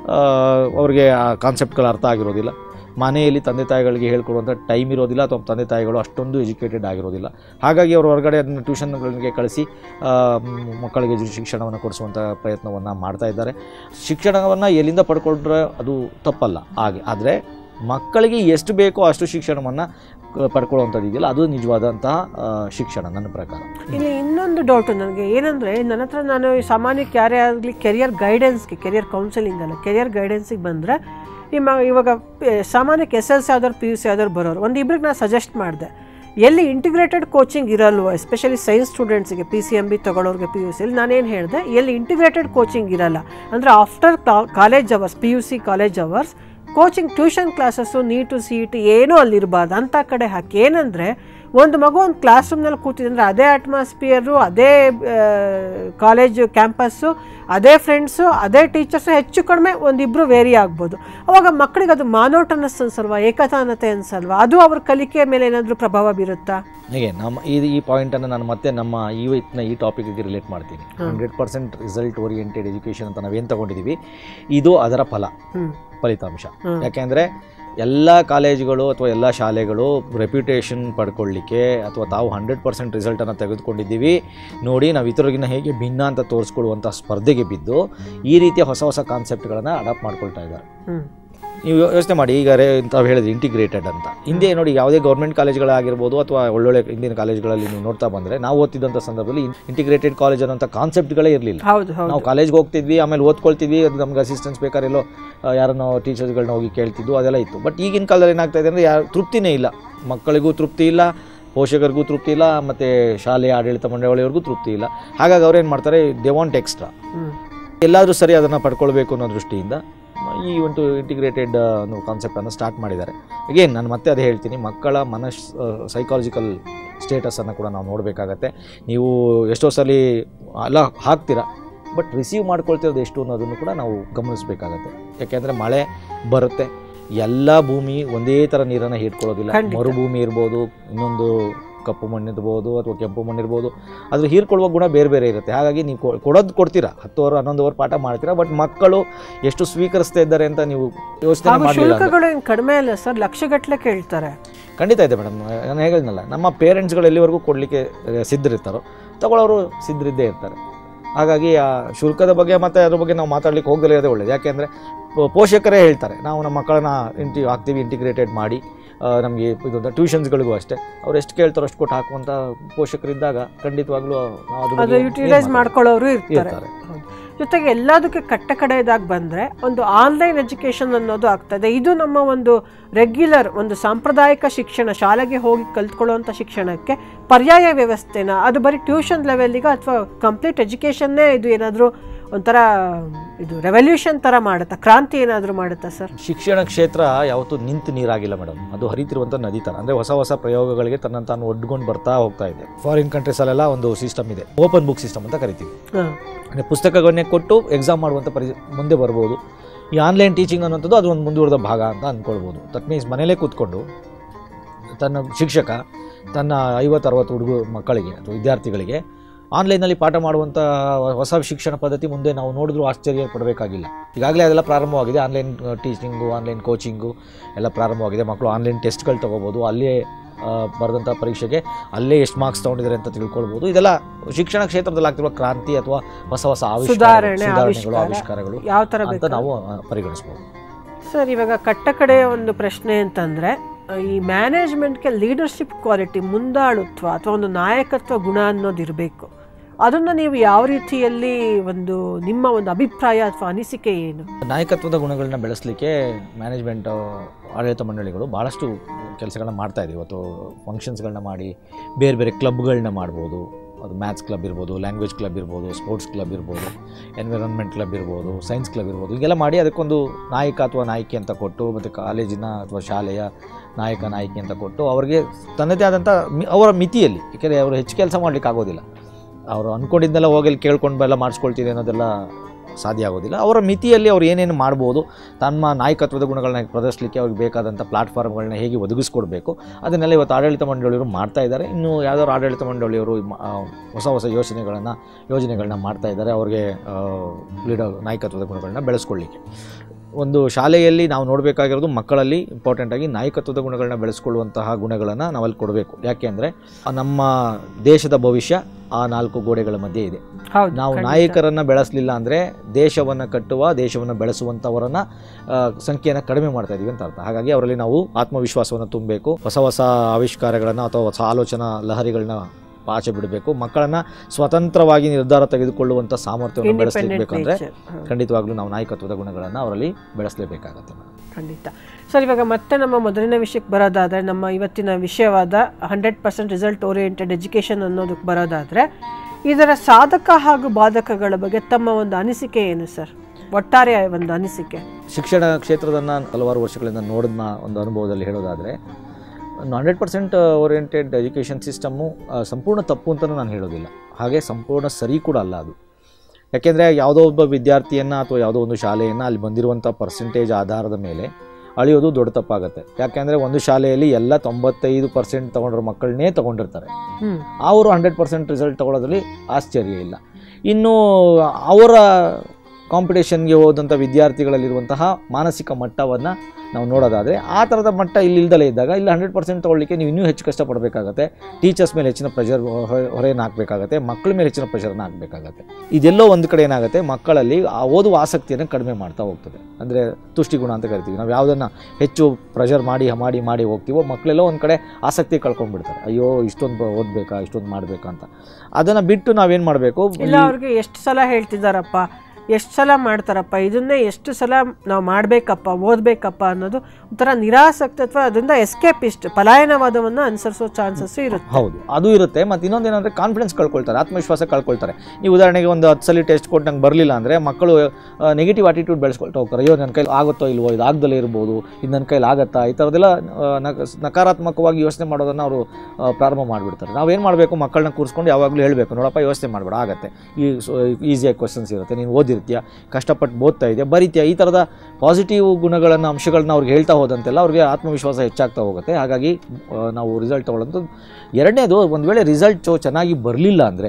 ಅವ್ರಿಗೆ ಆ ಕಾನ್ಸೆಪ್ಟ್ಗಳು ಅರ್ಥ ಆಗಿರೋದಿಲ್ಲ, ಮನೆಯಲ್ಲಿ ತಂದೆ ತಾಯಿಗಳಿಗೆ ಹೇಳ್ಕೊಡುವಂಥ ಟೈಮ್ ಇರೋದಿಲ್ಲ, ಅಥವಾ ತಂದೆ ತಾಯಿಗಳು ಅಷ್ಟೊಂದು ಎಜುಕೇಟೆಡ್ ಆಗಿರೋದಿಲ್ಲ. ಹಾಗಾಗಿ ಅವರು ಹೊರಗಡೆ ಅದನ್ನು ಟ್ಯೂಷನ್ಗಳಿಗೆ ಕಳಿಸಿ ಮಕ್ಕಳಿಗೆ ಶಿಕ್ಷಣವನ್ನು ಕೊಡಿಸುವಂಥ ಪ್ರಯತ್ನವನ್ನು ಮಾಡ್ತಾ ಇದ್ದಾರೆ. ಶಿಕ್ಷಣವನ್ನು ಎಲ್ಲಿಂದ ಪಡ್ಕೊಂಡ್ರೆ ಅದು ತಪ್ಪಲ್ಲ, ಹಾಗೆ ಆದರೆ ಮಕ್ಕಳಿಗೆ ಎಷ್ಟು ಬೇಕೋ ಅಷ್ಟು ಶಿಕ್ಷಣವನ್ನು ಪಡ್ಕೊಳ್ಳುವಂಥದ್ದು ಇದೆಯಲ್ಲ, ಅದು ನಿಜವಾದಂತಹ ಶಿಕ್ಷಣ ನನ್ನ ಪ್ರಕಾರ. ಇಲ್ಲಿ ಇನ್ನೊಂದು ಡೌಟು ನನಗೆ ಏನಂದರೆ, ನನ್ನ ಹತ್ರ ನಾನು ಸಾಮಾನ್ಯಕ್ಕೆ ಯಾರೇ ಆಗಲಿ ಕೆರಿಯರ್ ಗೈಡೆನ್ಸ್ಗೆ, ಕೆರಿಯರ್ ಕೌನ್ಸಿಲಿಂಗ್ ಅಲ್ಲ, ಕೆರಿಯರ್ ಗೈಡೆನ್ಸಿಗೆ ಬಂದರೆ ಇಮ್ಮ ಇವಾಗ ಸಾಮಾನ್ಯಕ್ಕೆ ಎಸ್ ಎಲ್ ಸಿ ಆದವ್ರು, ಪಿ ಯು ಸಿ ಆದವ್ರು ಬರೋರು ಒಂದು ಇಬ್ಬರಿಗೆ ನಾನು ಸಜೆಸ್ಟ್ ಮಾಡಿದೆ. ಎಲ್ಲಿ ಇಂಟಿಗ್ರೇಟೆಡ್ ಕೋಚಿಂಗ್ ಇರಲ್ವೋ, ಎಸ್ಪೆಷಲಿ ಸೈನ್ಸ್ ಸ್ಟೂಡೆಂಟ್ಸಿಗೆ, ಪಿ ಸಿ ಎಮ್ ಬಿ ತೊಗೊಳೋರಿಗೆ ಪಿ ಯು ಸಿಲಿ ನಾನೇನು ಹೇಳಿದೆ, ಎಲ್ಲಿ ಇಂಟಿಗ್ರೇಟೆಡ್ ಕೋಚಿಂಗ್ ಇರಲ್ಲ ಅಂದರೆ after college hours, P U C college hours coaching tuition classes, NEET C E T ಏನೂ ಅಲ್ಲಿರಬಾರ್ದು ಅಂಥ ಕಡೆ ಹಾಕಿ. ಏನಂದರೆ ಒಂದು ಮಗು ಒಂದು ಕ್ಲಾಸ್ ರೂಮ್ನಲ್ಲಿ ಕೂತಿದೆ ಅಂದರೆ ಅದೇ ಅಟ್ಮಾಸ್ಫಿಯರು, ಅದೇ ಕಾಲೇಜು ಕ್ಯಾಂಪಸ್ಸು, ಅದೇ ಫ್ರೆಂಡ್ಸು, ಅದೇ ಟೀಚರ್ಸು, ಹೆಚ್ಚು ಕಡಿಮೆ ಒಂದಿಬ್ಬರು ವೇರಿ ಆಗ್ಬೋದು. ಅವಾಗ ಮಕ್ಕಳಿಗೆ ಅದು ಮಾನೋಟನಸ್ ಅನ್ಸಲ್ವಾ, ಏಕತಾನತೆ ಅನ್ಸಲ್ವಾ, ಅದು ಅವ್ರ ಕಲಿಕೆಯ ಮೇಲೆ ಏನಾದರೂ ಪ್ರಭಾವ ಬೀರುತ್ತಾ? ಹೀಗೆ ನಮ್ಮ ಈ ಈ ಪಾಯಿಂಟನ್ನು ನಾನು ಮತ್ತೆ ನಮ್ಮ ಇವತ್ತಿನ ಈ ಟಾಪಿಕ್ಗೆ ರಿಲೇಟ್ ಮಾಡ್ತೀನಿ. Hundred percent result oriented education ಅಂತ ನಾವೇನು ತಗೊಂಡಿದ್ದೀವಿ, ಇದು ಅದರ ಫಲ, ಫಲಿತಾಂಶ. ಯಾಕೆಂದರೆ ಎಲ್ಲ ಕಾಲೇಜುಗಳು ಅಥವಾ ಎಲ್ಲ ಶಾಲೆಗಳು ರೆಪ್ಯುಟೇಷನ್ ಪಡ್ಕೊಳ್ಳಿಕ್ಕೆ ಅಥವಾ ತಾವು ಹಂಡ್ರೆಡ್ ಪರ್ಸೆಂಟ್ ರಿಸಲ್ಟನ್ನು ತೆಗೆದುಕೊಂಡಿದ್ದೀವಿ ನೋಡಿ ನಾವು ಇತರರಿಗಿನ್ನ ಹೇಗೆ ಭಿನ್ನ ಅಂತ ತೋರಿಸ್ಕೊಡುವಂಥ ಸ್ಪರ್ಧೆಗೆ ಬಿದ್ದು ಈ ರೀತಿಯ ಹೊಸ ಹೊಸ ಕಾನ್ಸೆಪ್ಟ್ಗಳನ್ನು ಅಡಾಪ್ಟ್ ಮಾಡ್ಕೊಳ್ತಾ ಇದ್ದಾರೆ. ನೀವು ಯೋಚನೆ ಮಾಡಿ, ಈಗ ರೇ ತಾವು ಹೇಳಿದ್ರಿ ಇಂಟಿಗ್ರೇಟೆಡ್ ಅಂತ. ಹಿಂದೆ ನೋಡಿ ಯಾವುದೇ ಗೌರ್ಮೆಂಟ್ ಕಾಲೇಜ್ಗಳಾಗಿರ್ಬೋದು ಅಥವಾ ಒಳ್ಳೊಳ್ಳೆ ಇಂದಿನ ಕಾಲೇಜ್ಗಳಲ್ಲಿ ನೀವು ನೋಡ್ತಾ ಬಂದರೆ, ನಾವು ಓದ್ತಿದ್ದಂಥ ಸಂದರ್ಭದಲ್ಲಿ ಇಂಟಿಗ್ರೇಟೆಡ್ ಕಾಲೇಜ್ ಅನ್ನೋಂಥ ಕಾನ್ಸೆಪ್ಟ್ಗಳೇ ಇರಲಿಲ್ಲ. ನಾವು ಕಾಲೇಜ್ಗೆ ಹೋಗ್ತಿದ್ವಿ, ಆಮೇಲೆ ಓದ್ಕೊಳ್ತಿದ್ವಿ, ಅದು ನಮ್ಗೆ ಅಸಿಸ್ಟೆನ್ಸ್ ಬೇಕಾರೆಲ್ಲೋ ಯಾರನ್ನೋ ಟೀಚರ್ಸ್ಗಳನ್ನ ಹೋಗಿ ಕೇಳ್ತಿದ್ವು, ಅದೆಲ್ಲ ಇತ್ತು. ಬಟ್ ಈಗಿನ ಕಾಲದಲ್ಲಿ ಏನಾಗ್ತಾ ಇದೆ ಅಂದರೆ ಯಾರು ತೃಪ್ತಿನೇ ಇಲ್ಲ, ಮಕ್ಕಳಿಗೂ ತೃಪ್ತಿ ಇಲ್ಲ, ಪೋಷಕರಿಗೂ ತೃಪ್ತಿ ಇಲ್ಲ, ಮತ್ತು ಶಾಲೆಯ ಆಡಳಿತ ಮಂಡಳಿಯವ್ರಿಗೂ ತೃಪ್ತಿ ಇಲ್ಲ. ಹಾಗಾಗಿ ಅವ್ರೇನು ಮಾಡ್ತಾರೆ, ದೇ ವಾಂಟ್ ಎಕ್ಸ್ಟ್ರಾ, ಎಲ್ಲಾದರೂ ಸರಿ ಅದನ್ನು ಪಡ್ಕೊಳ್ಬೇಕು ಅನ್ನೋ ದೃಷ್ಟಿಯಿಂದ ಈ ಒಂದು ಇಂಟಿಗ್ರೇಟೆಡ್ ಅನ್ನೋ ಕಾನ್ಸೆಪ್ಟನ್ನು ಸ್ಟಾರ್ಟ್ ಮಾಡಿದ್ದಾರೆ. ಅಗೇನ್ ನಾನು ಮತ್ತೆ ಅದೇ ಹೇಳ್ತೀನಿ, ಮಕ್ಕಳ ಮನಸ್ ಸೈಕಾಲಜಿಕಲ್ ಸ್ಟೇಟಸನ್ನು ಕೂಡ ನಾವು ನೋಡಬೇಕಾಗತ್ತೆ. ನೀವು ಎಷ್ಟೋ ಸಲ ಎಲ್ಲ ಹಾಕ್ತೀರಾ, ಬಟ್ ರಿಸೀವ್ ಮಾಡ್ಕೊಳ್ತಿರೋದು ಎಷ್ಟು ಅನ್ನೋದನ್ನು ಕೂಡ ನಾವು ಗಮನಿಸಬೇಕಾಗತ್ತೆ. ಯಾಕೆಂದರೆ ಮಳೆ ಬರುತ್ತೆ, ಎಲ್ಲ ಭೂಮಿ ಒಂದೇ ಥರ ನೀರನ್ನು ಹೀರ್ಕೊಳ್ಳೋದಿಲ್ಲ. ಮರುಭೂಮಿ ಇರ್ಬೋದು, ಇನ್ನೊಂದು ಕಪ್ಪು ಮಣ್ಣಿರ್ಬೋದು ಅಥವಾ ಕೆಂಪು ಮಣ್ಣಿರ್ಬೋದು, ಅದ್ರ ಹೀರ್ಕೊಳ್ಳುವ ಗುಣ ಬೇರೆ ಬೇರೆ ಇರುತ್ತೆ. ಹಾಗಾಗಿ ನೀವು ಕೊಡೋದು ಕೊಡ್ತೀರಾ, ಹತ್ತು ಅವರ್ ಹನ್ನೊಂದು ಅವರ್ ಪಾಠ ಮಾಡ್ತೀರಾ, ಬಟ್ ಮಕ್ಕಳು ಎಷ್ಟು ಸ್ವೀಕರಿಸ್ತಾ ಇದ್ದಾರೆ ಅಂತ ನೀವು ಯೋಚನೆ ಮಾಡಲಿಲ್ಲ. ಕಡಿಮೆ ಅಲ್ಲ ಸರ್, ಲಕ್ಷಗಟ್ಟಲೆ ಕೇಳ್ತಾರೆ. ಖಂಡಿತ ಇದೆ ಮೇಡಮ್, ನಾನು ಹೇಳಿದ್ನಲ್ಲ, ನಮ್ಮ ಪೇರೆಂಟ್ಸ್ಗಳು ಎಲ್ಲಿವರೆಗೂ ಕೊಡಲಿಕ್ಕೆ ಸಿದ್ಧರಿರ್ತಾರೋ ತಗೊಳ್ಳೋರು ಸಿದ್ಧರಿದ್ದೇ ಇರ್ತಾರೆ. ಹಾಗಾಗಿ ಆ ಶುಲ್ಕದ ಬಗ್ಗೆ ಮತ್ತು ಅದ್ರ ಬಗ್ಗೆ ನಾವು ಮಾತಾಡ್ಲಿಕ್ಕೆ ಹೋಗದಲ್ಲೇ ಇರೋದೇ ಒಳ್ಳೆಯದು. ಯಾಕೆಂದರೆ ಪೋಷಕರೇ ಹೇಳ್ತಾರೆ ನಾವು ನಮ್ಮ ಮಕ್ಕಳನ್ನ ಇಂಟಿ ಹಾಕ್ತೀವಿ ಇಂಟಿಗ್ರೇಟೆಡ್ ಮಾಡಿ, ನಮಗೆ ಇದೊಂದು ಟ್ಯೂಷನ್ಸ್ಗಳಿಗೂ ಅಷ್ಟೇ ಅವ್ರು ಎಷ್ಟು ಕೇಳ್ತಾರೋ ಅಷ್ಟು ಕೊಟ್ಟು ಹಾಕುವಂಥ ಪೋಷಕರಿದ್ದಾಗ ಖಂಡಿತವಾಗ್ಲೂ ಅದು ಯುಟಿಲೈಸ್ ಮಾಡ್ಕೊಳ್ಳೋರು ಇರ್ತಾರೆ. ಜೊತೆಗೆ ಎಲ್ಲದಕ್ಕೆ ಕಟ್ಟ ಕಡೆಯದಾಗಿ ಬಂದರೆ ಒಂದು ಆನ್ಲೈನ್ ಎಜುಕೇಷನ್ ಅನ್ನೋದು ಆಗ್ತದೆ. ಇದು ನಮ್ಮ ಒಂದು ರೆಗ್ಯುಲರ್ ಒಂದು ಸಾಂಪ್ರದಾಯಿಕ ಶಿಕ್ಷಣ, ಶಾಲೆಗೆ ಹೋಗಿ ಕಲ್ತ್ಕೊಳ್ಳುವಂಥ ಶಿಕ್ಷಣಕ್ಕೆ ಪರ್ಯಾಯ ವ್ಯವಸ್ಥೆನ, ಅದು ಬರೀ ಟ್ಯೂಷನ್ ಲೆವೆಲ್ಲಿಗ ಅಥವಾ ಕಂಪ್ಲೀಟ್ ಎಜುಕೇಷನ್ನೇ ಇದು ಏನಾದರೂ ಒಂಥರ ಇದು ರೆವಲ್ಯೂಷನ್ ಥರ ಮಾಡುತ್ತಾ, ಕ್ರಾಂತಿ ಏನಾದರೂ ಮಾಡುತ್ತಾ ಸರ್? ಶಿಕ್ಷಣ ಕ್ಷೇತ್ರ ಯಾವತ್ತೂ ನಿಂತು ನೀರಾಗಿಲ್ಲ ಮೇಡಮ್, ಅದು ಹರಿತಿರುವಂಥ ನದಿ ಥರ. ಅಂದರೆ ಹೊಸ ಹೊಸ ಪ್ರಯೋಗಗಳಿಗೆ ತನ್ನ ತಾನು ಒಡ್ಕೊಂಡು ಬರ್ತಾ ಹೋಗ್ತಾ ಇದೆ. ಫಾರಿನ್ ಕಂಟ್ರೀಸಲ್ಲೆಲ್ಲ ಒಂದು ಸಿಸ್ಟಮ್ ಇದೆ, ಓಪನ್ ಬುಕ್ ಸಿಸ್ಟಮ್ ಅಂತ ಕರಿತೀವಿ. ಅಂದರೆ ಪುಸ್ತಕಗಳನ್ನೇ ಕೊಟ್ಟು ಎಕ್ಸಾಮ್ ಮಾಡುವಂಥ ಪರಿ ಮುಂದೆ ಬರ್ಬೋದು. ಈ ಆನ್ಲೈನ್ ಟೀಚಿಂಗ್ ಅನ್ನೋಂಥದ್ದು ಅದು ಒಂದು ಮುಂದುವರೆದ ಭಾಗ ಅಂತ ಅಂದ್ಕೊಳ್ಬೋದು. ದಟ್ ಮೀನ್ಸ್ ಮನೇಲೇ ಕೂತ್ಕೊಂಡು ತನ್ನ ಶಿಕ್ಷಕ ತನ್ನ ಐವತ್ತು ಅರವತ್ತು ಹುಡುಗ ಮಕ್ಕಳಿಗೆ ಅಥವಾ ವಿದ್ಯಾರ್ಥಿಗಳಿಗೆ ಆನ್ಲೈನಲ್ಲಿ ಪಾಠ ಮಾಡುವಂಥ ಹೊಸ ಶಿಕ್ಷಣ ಪದ್ಧತಿ ಮುಂದೆ ನಾವು ನೋಡಿದ್ರೂ ಆಶ್ಚರ್ಯ ಪಡಬೇಕಾಗಿಲ್ಲ. ಈಗಾಗಲೇ ಅದೆಲ್ಲ ಪ್ರಾರಂಭವಾಗಿದೆ. ಆನ್ಲೈನ್ ಟೀಚಿಂಗು, ಆನ್ಲೈನ್ ಕೋಚಿಂಗು ಎಲ್ಲ ಪ್ರಾರಂಭವಾಗಿದೆ. ಮಕ್ಕಳು ಆನ್ಲೈನ್ ಟೆಸ್ಟ್ಗಳು ತೊಗೋಬೋದು, ಅಲ್ಲೇ ಬರೆದಂಥ ಪರೀಕ್ಷೆಗೆ ಅಲ್ಲೇ ಎಷ್ಟು ಮಾರ್ಕ್ಸ್ ತೊಗೊಂಡಿದ್ದಾರೆ ಅಂತ ತಿಳ್ಕೊಳ್ಬೋದು. ಇದೆಲ್ಲ ಶಿಕ್ಷಣ ಕ್ಷೇತ್ರದಲ್ಲಿ ಆಗ್ತಿರುವ ಕ್ರಾಂತಿ ಅಥವಾ ಹೊಸ ಹೊಸ ಸುಧಾರಣೆಗಳು, ಆವಿಷ್ಕಾರಗಳು ಯಾವ ಥರ ಅಂತ ನಾವು ಪರಿಗಣಿಸ್ಬೋದು. ಸರ್, ಇವಾಗ ಕಟ್ಟ ಕಡೆಯ ಒಂದು ಪ್ರಶ್ನೆ ಅಂತಂದರೆ, ಈ ಮ್ಯಾನೇಜ್ಮೆಂಟ್ಗೆ ಲೀಡರ್ಶಿಪ್ ಕ್ವಾಲಿಟಿ, ಮುಂದಾಳುತ್ವ ಅಥವಾ ಒಂದು ನಾಯಕತ್ವ ಗುಣ ಅನ್ನೋದು ಇರಬೇಕು. ಅದನ್ನು ನೀವು ಯಾವ ರೀತಿಯಲ್ಲಿ ಒಂದು ನಿಮ್ಮ ಒಂದು ಅಭಿಪ್ರಾಯ ಅಥವಾ ಅನಿಸಿಕೆ ಏನು? ನಾಯಕತ್ವದ ಗುಣಗಳನ್ನ ಬೆಳೆಸಲಿಕ್ಕೆ ಮ್ಯಾನೇಜ್ಮೆಂಟ್ ಆಡಳಿತ ಮಂಡಳಿಗಳು ಭಾಳಷ್ಟು ಕೆಲಸಗಳನ್ನ ಮಾಡ್ತಾಯಿದೆ. ಇವತ್ತು ಫಂಕ್ಷನ್ಸ್ಗಳನ್ನ ಮಾಡಿ ಬೇರೆ ಬೇರೆ ಕ್ಲಬ್ಗಳನ್ನ ಮಾಡ್ಬೋದು. ಅದು ಮ್ಯಾಥ್ಸ್ ಕ್ಲಬ್ ಇರ್ಬೋದು, ಲ್ಯಾಂಗ್ವೇಜ್ ಕ್ಲಬ್ ಇರ್ಬೋದು, ಸ್ಪೋರ್ಟ್ಸ್ ಕ್ಲಬ್ ಇರ್ಬೋದು, ಎನ್ವಿರಾನ್ಮೆಂಟ್ ಕ್ಲಬ್ ಇರ್ಬೋದು, ಸೈನ್ಸ್ ಕ್ಲಬ್ ಇರ್ಬೋದು. ಹೀಗೆಲ್ಲ ಮಾಡಿ ಅದಕ್ಕೊಂದು ನಾಯಕ ಅಥವಾ ನಾಯಕಿ ಅಂತ ಕೊಟ್ಟು, ಮತ್ತು ಕಾಲೇಜಿನ ಅಥವಾ ಶಾಲೆಯ ನಾಯಕ ನಾಯಕಿ ಅಂತ ಕೊಟ್ಟು ಅವ್ರಿಗೆ ತನ್ನದೇ ಆದಂಥ ಅವರ ಮಿತಿಯಲ್ಲಿ, ಏಕೆಂದರೆ ಅವರು ಹೆಚ್ಚು ಕೆಲಸ ಮಾಡಲಿಕ್ಕೆ ಆಗೋದಿಲ್ಲ. ಅವರು ಅಂದ್ಕೊಂಡಿದ್ದೆಲ್ಲ ಹೋಗಲಿ ಕೇಳ್ಕೊಂಡು ಎಲ್ಲ ಮಾಡಿಸ್ಕೊಳ್ತಿದೆ ಅನ್ನೋದೆಲ್ಲ ಸಾಧ್ಯ ಆಗೋದಿಲ್ಲ. ಅವರ ಮಿತಿಯಲ್ಲಿ ಅವ್ರು ಏನೇನು ಮಾಡ್ಬೋದು, ತಮ್ಮ ನಾಯಕತ್ವದ ಗುಣಗಳನ್ನ ಪ್ರದರ್ಶಿಸಲಿಕ್ಕೆ ಅವ್ರಿಗೆ ಬೇಕಾದಂಥ ಪ್ಲಾಟ್ಫಾರ್ಮ್ಗಳನ್ನ ಹೇಗೆ ಒದಗಿಸ್ಕೊಡ್ಬೇಕು, ಅದನ್ನೆಲ್ಲ ಇವತ್ತು ಆಡಳಿತ ಮಂಡಳಿಯವರು ಮಾಡ್ತಾ ಇದ್ದಾರೆ. ಇನ್ನು ಯಾವುದಾದ್ರು ಆಡಳಿತ ಮಂಡಳಿಯವರು ಹೊಸ ಹೊಸ ಯೋಜನೆಗಳನ್ನು ಯೋಜನೆಗಳನ್ನ ಮಾಡ್ತಾ ಇದ್ದಾರೆ ಅವ್ರಿಗೆ ಲೀಡರ್ ನಾಯಕತ್ವದ ಗುಣಗಳನ್ನ ಬೆಳೆಸ್ಕೊಳ್ಳಿಕ್ಕೆ. ಒಂದು ಶಾಲೆಯಲ್ಲಿ ನಾವು ನೋಡಬೇಕಾಗಿರೋದು ಮಕ್ಕಳಲ್ಲಿ ಇಂಪಾರ್ಟೆಂಟಾಗಿ ನಾಯಕತ್ವದ ಗುಣಗಳನ್ನ ಬೆಳೆಸ್ಕೊಳ್ಳುವಂತಹ ಗುಣಗಳನ್ನು ನಾವಲ್ಲಿ ಕೊಡಬೇಕು. ಯಾಕೆ ಅಂದರೆ ನಮ್ಮ ದೇಶದ ಭವಿಷ್ಯ ಆ ನಾಲ್ಕು ಗೋಡೆಗಳ ಮಧ್ಯೆ ಇದೆ. ನಾವು ನಾಯಕರನ್ನು ಬೆಳೆಸಲಿಲ್ಲ ಅಂದರೆ ದೇಶವನ್ನು ಕಟ್ಟುವ, ದೇಶವನ್ನು ಬೆಳೆಸುವಂಥವರನ್ನು ಸಂಖ್ಯೆಯನ್ನು ಕಡಿಮೆ ಮಾಡ್ತಾ ಇದ್ದೀವಿ ಅಂತ ಅರ್ಥ. ಹಾಗಾಗಿ ಅವರಲ್ಲಿ ನಾವು ಆತ್ಮವಿಶ್ವಾಸವನ್ನು ತುಂಬಬೇಕು, ಹೊಸ ಹೊಸ ಆವಿಷ್ಕಾರಗಳನ್ನು ಅಥವಾ ಹೊಸ ಆಲೋಚನಾ ಲಹರಿಗಳನ್ನ ಆಚೆ ಬಿಡಬೇಕು. ಮಕ್ಕಳನ್ನು ಸ್ವತಂತ್ರವಾಗಿ ನಿರ್ಧಾರ ತೆಗೆದುಕೊಳ್ಳುವಂಥ ಸಾಮರ್ಥ್ಯವನ್ನು ಬೆಳೆಸಲೇಬೇಕಂದ್ರೆ ಖಂಡಿತವಾಗ್ಲೂ ನಾವು ನಾಯಕತ್ವದ ಗುಣಗಳನ್ನು ಅವರಲ್ಲಿ ಬೆಳೆಸಲೇಬೇಕಾಗತ್ತೆ. ಖಂಡಿತ ಸರ್. ಇವಾಗ ಮತ್ತೆ ನಮ್ಮ ಮೊದಲಿನ ವಿಷಯಕ್ಕೆ ಬರೋದಾದರೆ, ನಮ್ಮ ಇವತ್ತಿನ ವಿಷಯವಾದ hundred percent result oriented education ಅನ್ನೋದಕ್ಕೆ ಬರೋದಾದರೆ, ಇದರ ಸಾಧಕ ಹಾಗೂ ಬಾಧಕಗಳ ಬಗ್ಗೆ ತಮ್ಮ ಒಂದು ಅನಿಸಿಕೆ ಏನು ಸರ್? ಒಟ್ಟಾರೆ ಒಂದು ಅನಿಸಿಕೆ. ಶಿಕ್ಷಣ ಕ್ಷೇತ್ರದನ್ನು ಹಲವಾರು ವರ್ಷಗಳಿಂದ ನೋಡಿದ ಒಂದು ಅನುಭವದಲ್ಲಿ ಹೇಳೋದಾದರೆ, hundred percent oriented education system ಸಂಪೂರ್ಣ ತಪ್ಪು ಅಂತಲೂ ನಾನು ಹೇಳೋದಿಲ್ಲ, ಹಾಗೆ ಸಂಪೂರ್ಣ ಸರಿ ಕೂಡ ಅಲ್ಲ ಅದು. ಯಾಕೆಂದರೆ ಯಾವುದೋ ಒಬ್ಬ ವಿದ್ಯಾರ್ಥಿಯನ್ನು ಅಥವಾ ಯಾವುದೋ ಒಂದು ಶಾಲೆಯನ್ನು ಅಲ್ಲಿ ಬಂದಿರುವಂಥ ಪರ್ಸೆಂಟೇಜ್ ಆಧಾರದ ಮೇಲೆ ಅಳಿಯೋದು ದೊಡ್ಡ ತಪ್ಪಾಗುತ್ತೆ. ಯಾಕೆಂದರೆ ಒಂದು ಶಾಲೆಯಲ್ಲಿ ಎಲ್ಲ ತೊಂಬತ್ತೈದು ಪರ್ಸೆಂಟ್ ತೊಗೊಂಡ್ರ ಮಕ್ಕಳನ್ನೇ ತೊಗೊಂಡಿರ್ತಾರೆ, ಅವರು ಹಂಡ್ರೆಡ್ ಪರ್ಸೆಂಟ್ ರಿಸಲ್ಟ್ ತೊಗೊಳೋದ್ರಲ್ಲಿ ಆಶ್ಚರ್ಯ ಇಲ್ಲ. ಇನ್ನು ಅವರ ಕಾಂಪಿಟೇಷನ್ಗೆ ಹೋದಂಥ ವಿದ್ಯಾರ್ಥಿಗಳಲ್ಲಿರುವಂತಹ ಮಾನಸಿಕ ಮಟ್ಟವನ್ನು ನಾವು ನೋಡೋದಾದರೆ, ಆ ಥರದ ಮಟ್ಟ ಇಲ್ಲಿ ಇಲ್ದಲೇ ಇದ್ದಾಗ ಇಲ್ಲಿ ಹಂಡ್ರೆಡ್ ಪರ್ಸೆಂಟ್ ತೊಗೊಳ್ಳಿಕ್ಕೆ ನೀವು ಇನ್ನೂ ಹೆಚ್ಚು ಕಷ್ಟಪಡಬೇಕಾಗತ್ತೆ. ಟೀಚರ್ಸ್ ಮೇಲೆ ಹೆಚ್ಚಿನ ಪ್ರೆಷರ್ ಹೊರೆಯನ್ನು ಹಾಕಬೇಕಾಗತ್ತೆ, ಮಕ್ಕಳ ಮೇಲೆ ಹೆಚ್ಚಿನ ಪ್ರೆಷರನ್ನು ಹಾಕಬೇಕಾಗತ್ತೆ. ಇದೆಲ್ಲೋ ಒಂದು ಕಡೆ ಏನಾಗುತ್ತೆ, ಮಕ್ಕಳಲ್ಲಿ ಆ ಓದುವ ಆಸಕ್ತಿಯನ್ನು ಕಡಿಮೆ ಮಾಡ್ತಾ ಹೋಗ್ತದೆ. ಅಂದರೆ ತುಷ್ಟಿಗುಣ ಅಂತ ಕರಿತೀವಿ ನಾವು. ಯಾವುದನ್ನು ಹೆಚ್ಚು ಪ್ರೆಷರ್ ಮಾಡಿ ಮಾಡಿ ಮಾಡಿ ಹೋಗ್ತೀವೋ ಮಕ್ಕಳೆಲ್ಲ ಒಂದು ಕಡೆ ಆಸಕ್ತಿ ಕಳ್ಕೊಂಡ್ಬಿಡ್ತಾರೆ. ಅಯ್ಯೋ ಇಷ್ಟೊಂದು ಓದಬೇಕಾ, ಇಷ್ಟೊಂದು ಮಾಡಬೇಕಾ ಅಂತ. ಅದನ್ನು ಬಿಟ್ಟು ನಾವೇನು ಮಾಡಬೇಕು, ಇಲ್ಲ ಅವ್ರಿಗೆ ಎಷ್ಟು ಸಲ ಹೇಳ್ತಿದ್ದಾರಪ್ಪ, ಎಷ್ಟು ಸಲ ಮಾಡ್ತಾರಪ್ಪ, ಇದನ್ನೇ ಎಷ್ಟು ಸಲ ನಾವು ಮಾಡಬೇಕಪ್ಪ, ಓದಬೇಕಪ್ಪ ಅನ್ನೋದು ಒಂಥರ ನಿರಾಸಕ್ತಿ ಅಥವಾ ಅದರಿಂದ ಎಸ್ಕೇಪಿಸ್ಟ್ ಪಲಾಯನವಾದವನ್ನು ಅನುಸರಿಸೋ ಚಾನ್ಸಸ್ ಇರುತ್ತೆ. ಹೌದು, ಅದು ಇರುತ್ತೆ. ಮತ್ತು ಇನ್ನೊಂದೇನಂದರೆ ಕಾನ್ಫಿಡೆನ್ಸ್ ಕಳ್ಕೊಳ್ತಾರೆ, ಆತ್ಮವಿಶ್ವಾಸ ಕಳ್ಕೊಳ್ತಾರೆ. ನೀವು ಉದಾಹರಣೆಗೆ ಒಂದು ಹತ್ತು ಸಲ ಟೆಸ್ಟ್ ಕೊಟ್ಟು ನಂಗೆ ಬರಲಿಲ್ಲ ಅಂದರೆ ಮಕ್ಕಳು ನೆಗೆಟಿವ್ ಆಟಿಟ್ಯೂಡ್ ಬೆಳೆಸ್ಕೊಳ್ತಾ ಹೋಗ್ತಾರೆ. ಅಯ್ಯೋ ನನ್ನ ಕೈಲಿ ಆಗುತ್ತೋ ಇಲ್ವೋ, ಇದು ಆಗದಲ್ಲೇ ಇರ್ಬೋದು, ಇದು ನನ್ನ ಕೈಲಿ ಆಗುತ್ತಾ, ಈ ಥರದ್ದೆಲ್ಲ ನಕಾರಾತ್ಮಕವಾಗಿ ಯೋಚನೆ ಮಾಡೋದನ್ನು ಅವರು ಪ್ರಾರಂಭ ಮಾಡಿಬಿಡ್ತಾರೆ. ನಾವೇನು ಮಾಡಬೇಕು, ಮಕ್ಕಳನ್ನ ಕೂರಿಸ್ಕೊಂಡು ಯಾವಾಗಲೂ ಹೇಳಬೇಕು, ನೋಡಪ್ಪ ಯೋಚನೆ ಮಾಡಬೇಡ, ಆಗುತ್ತೆ, ಈ ಈಸಿಯಾಗಿ ಕ್ವಶನ್ಸ್ ಇರುತ್ತೆ, ನೀನು ಓದಿ ಕಷ್ಟಪಟ್ಟು ಓದ್ತಾ ಇದೆ, ಬರೀತೀಯ, ಈ ಥರದ ಪಾಸಿಟಿವ್ ಗುಣಗಳನ್ನು ಅಂಶಗಳನ್ನ ಅವ್ರಿಗೆ ಹೇಳ್ತಾ ಹೋದಂತೆಲ್ಲ ಅವ್ರಿಗೆ ಆತ್ಮವಿಶ್ವಾಸ ಹೆಚ್ಚಾಗ್ತಾ ಹೋಗುತ್ತೆ. ಹಾಗಾಗಿ ನಾವು ರಿಸಲ್ಟ್ ತೊಗೊಳ್ಳೋದು. ಎರಡನೇದು, ಒಂದು ವೇಳೆ ರಿಸಲ್ಟು ಚೆನ್ನಾಗಿ ಬರಲಿಲ್ಲ ಅಂದರೆ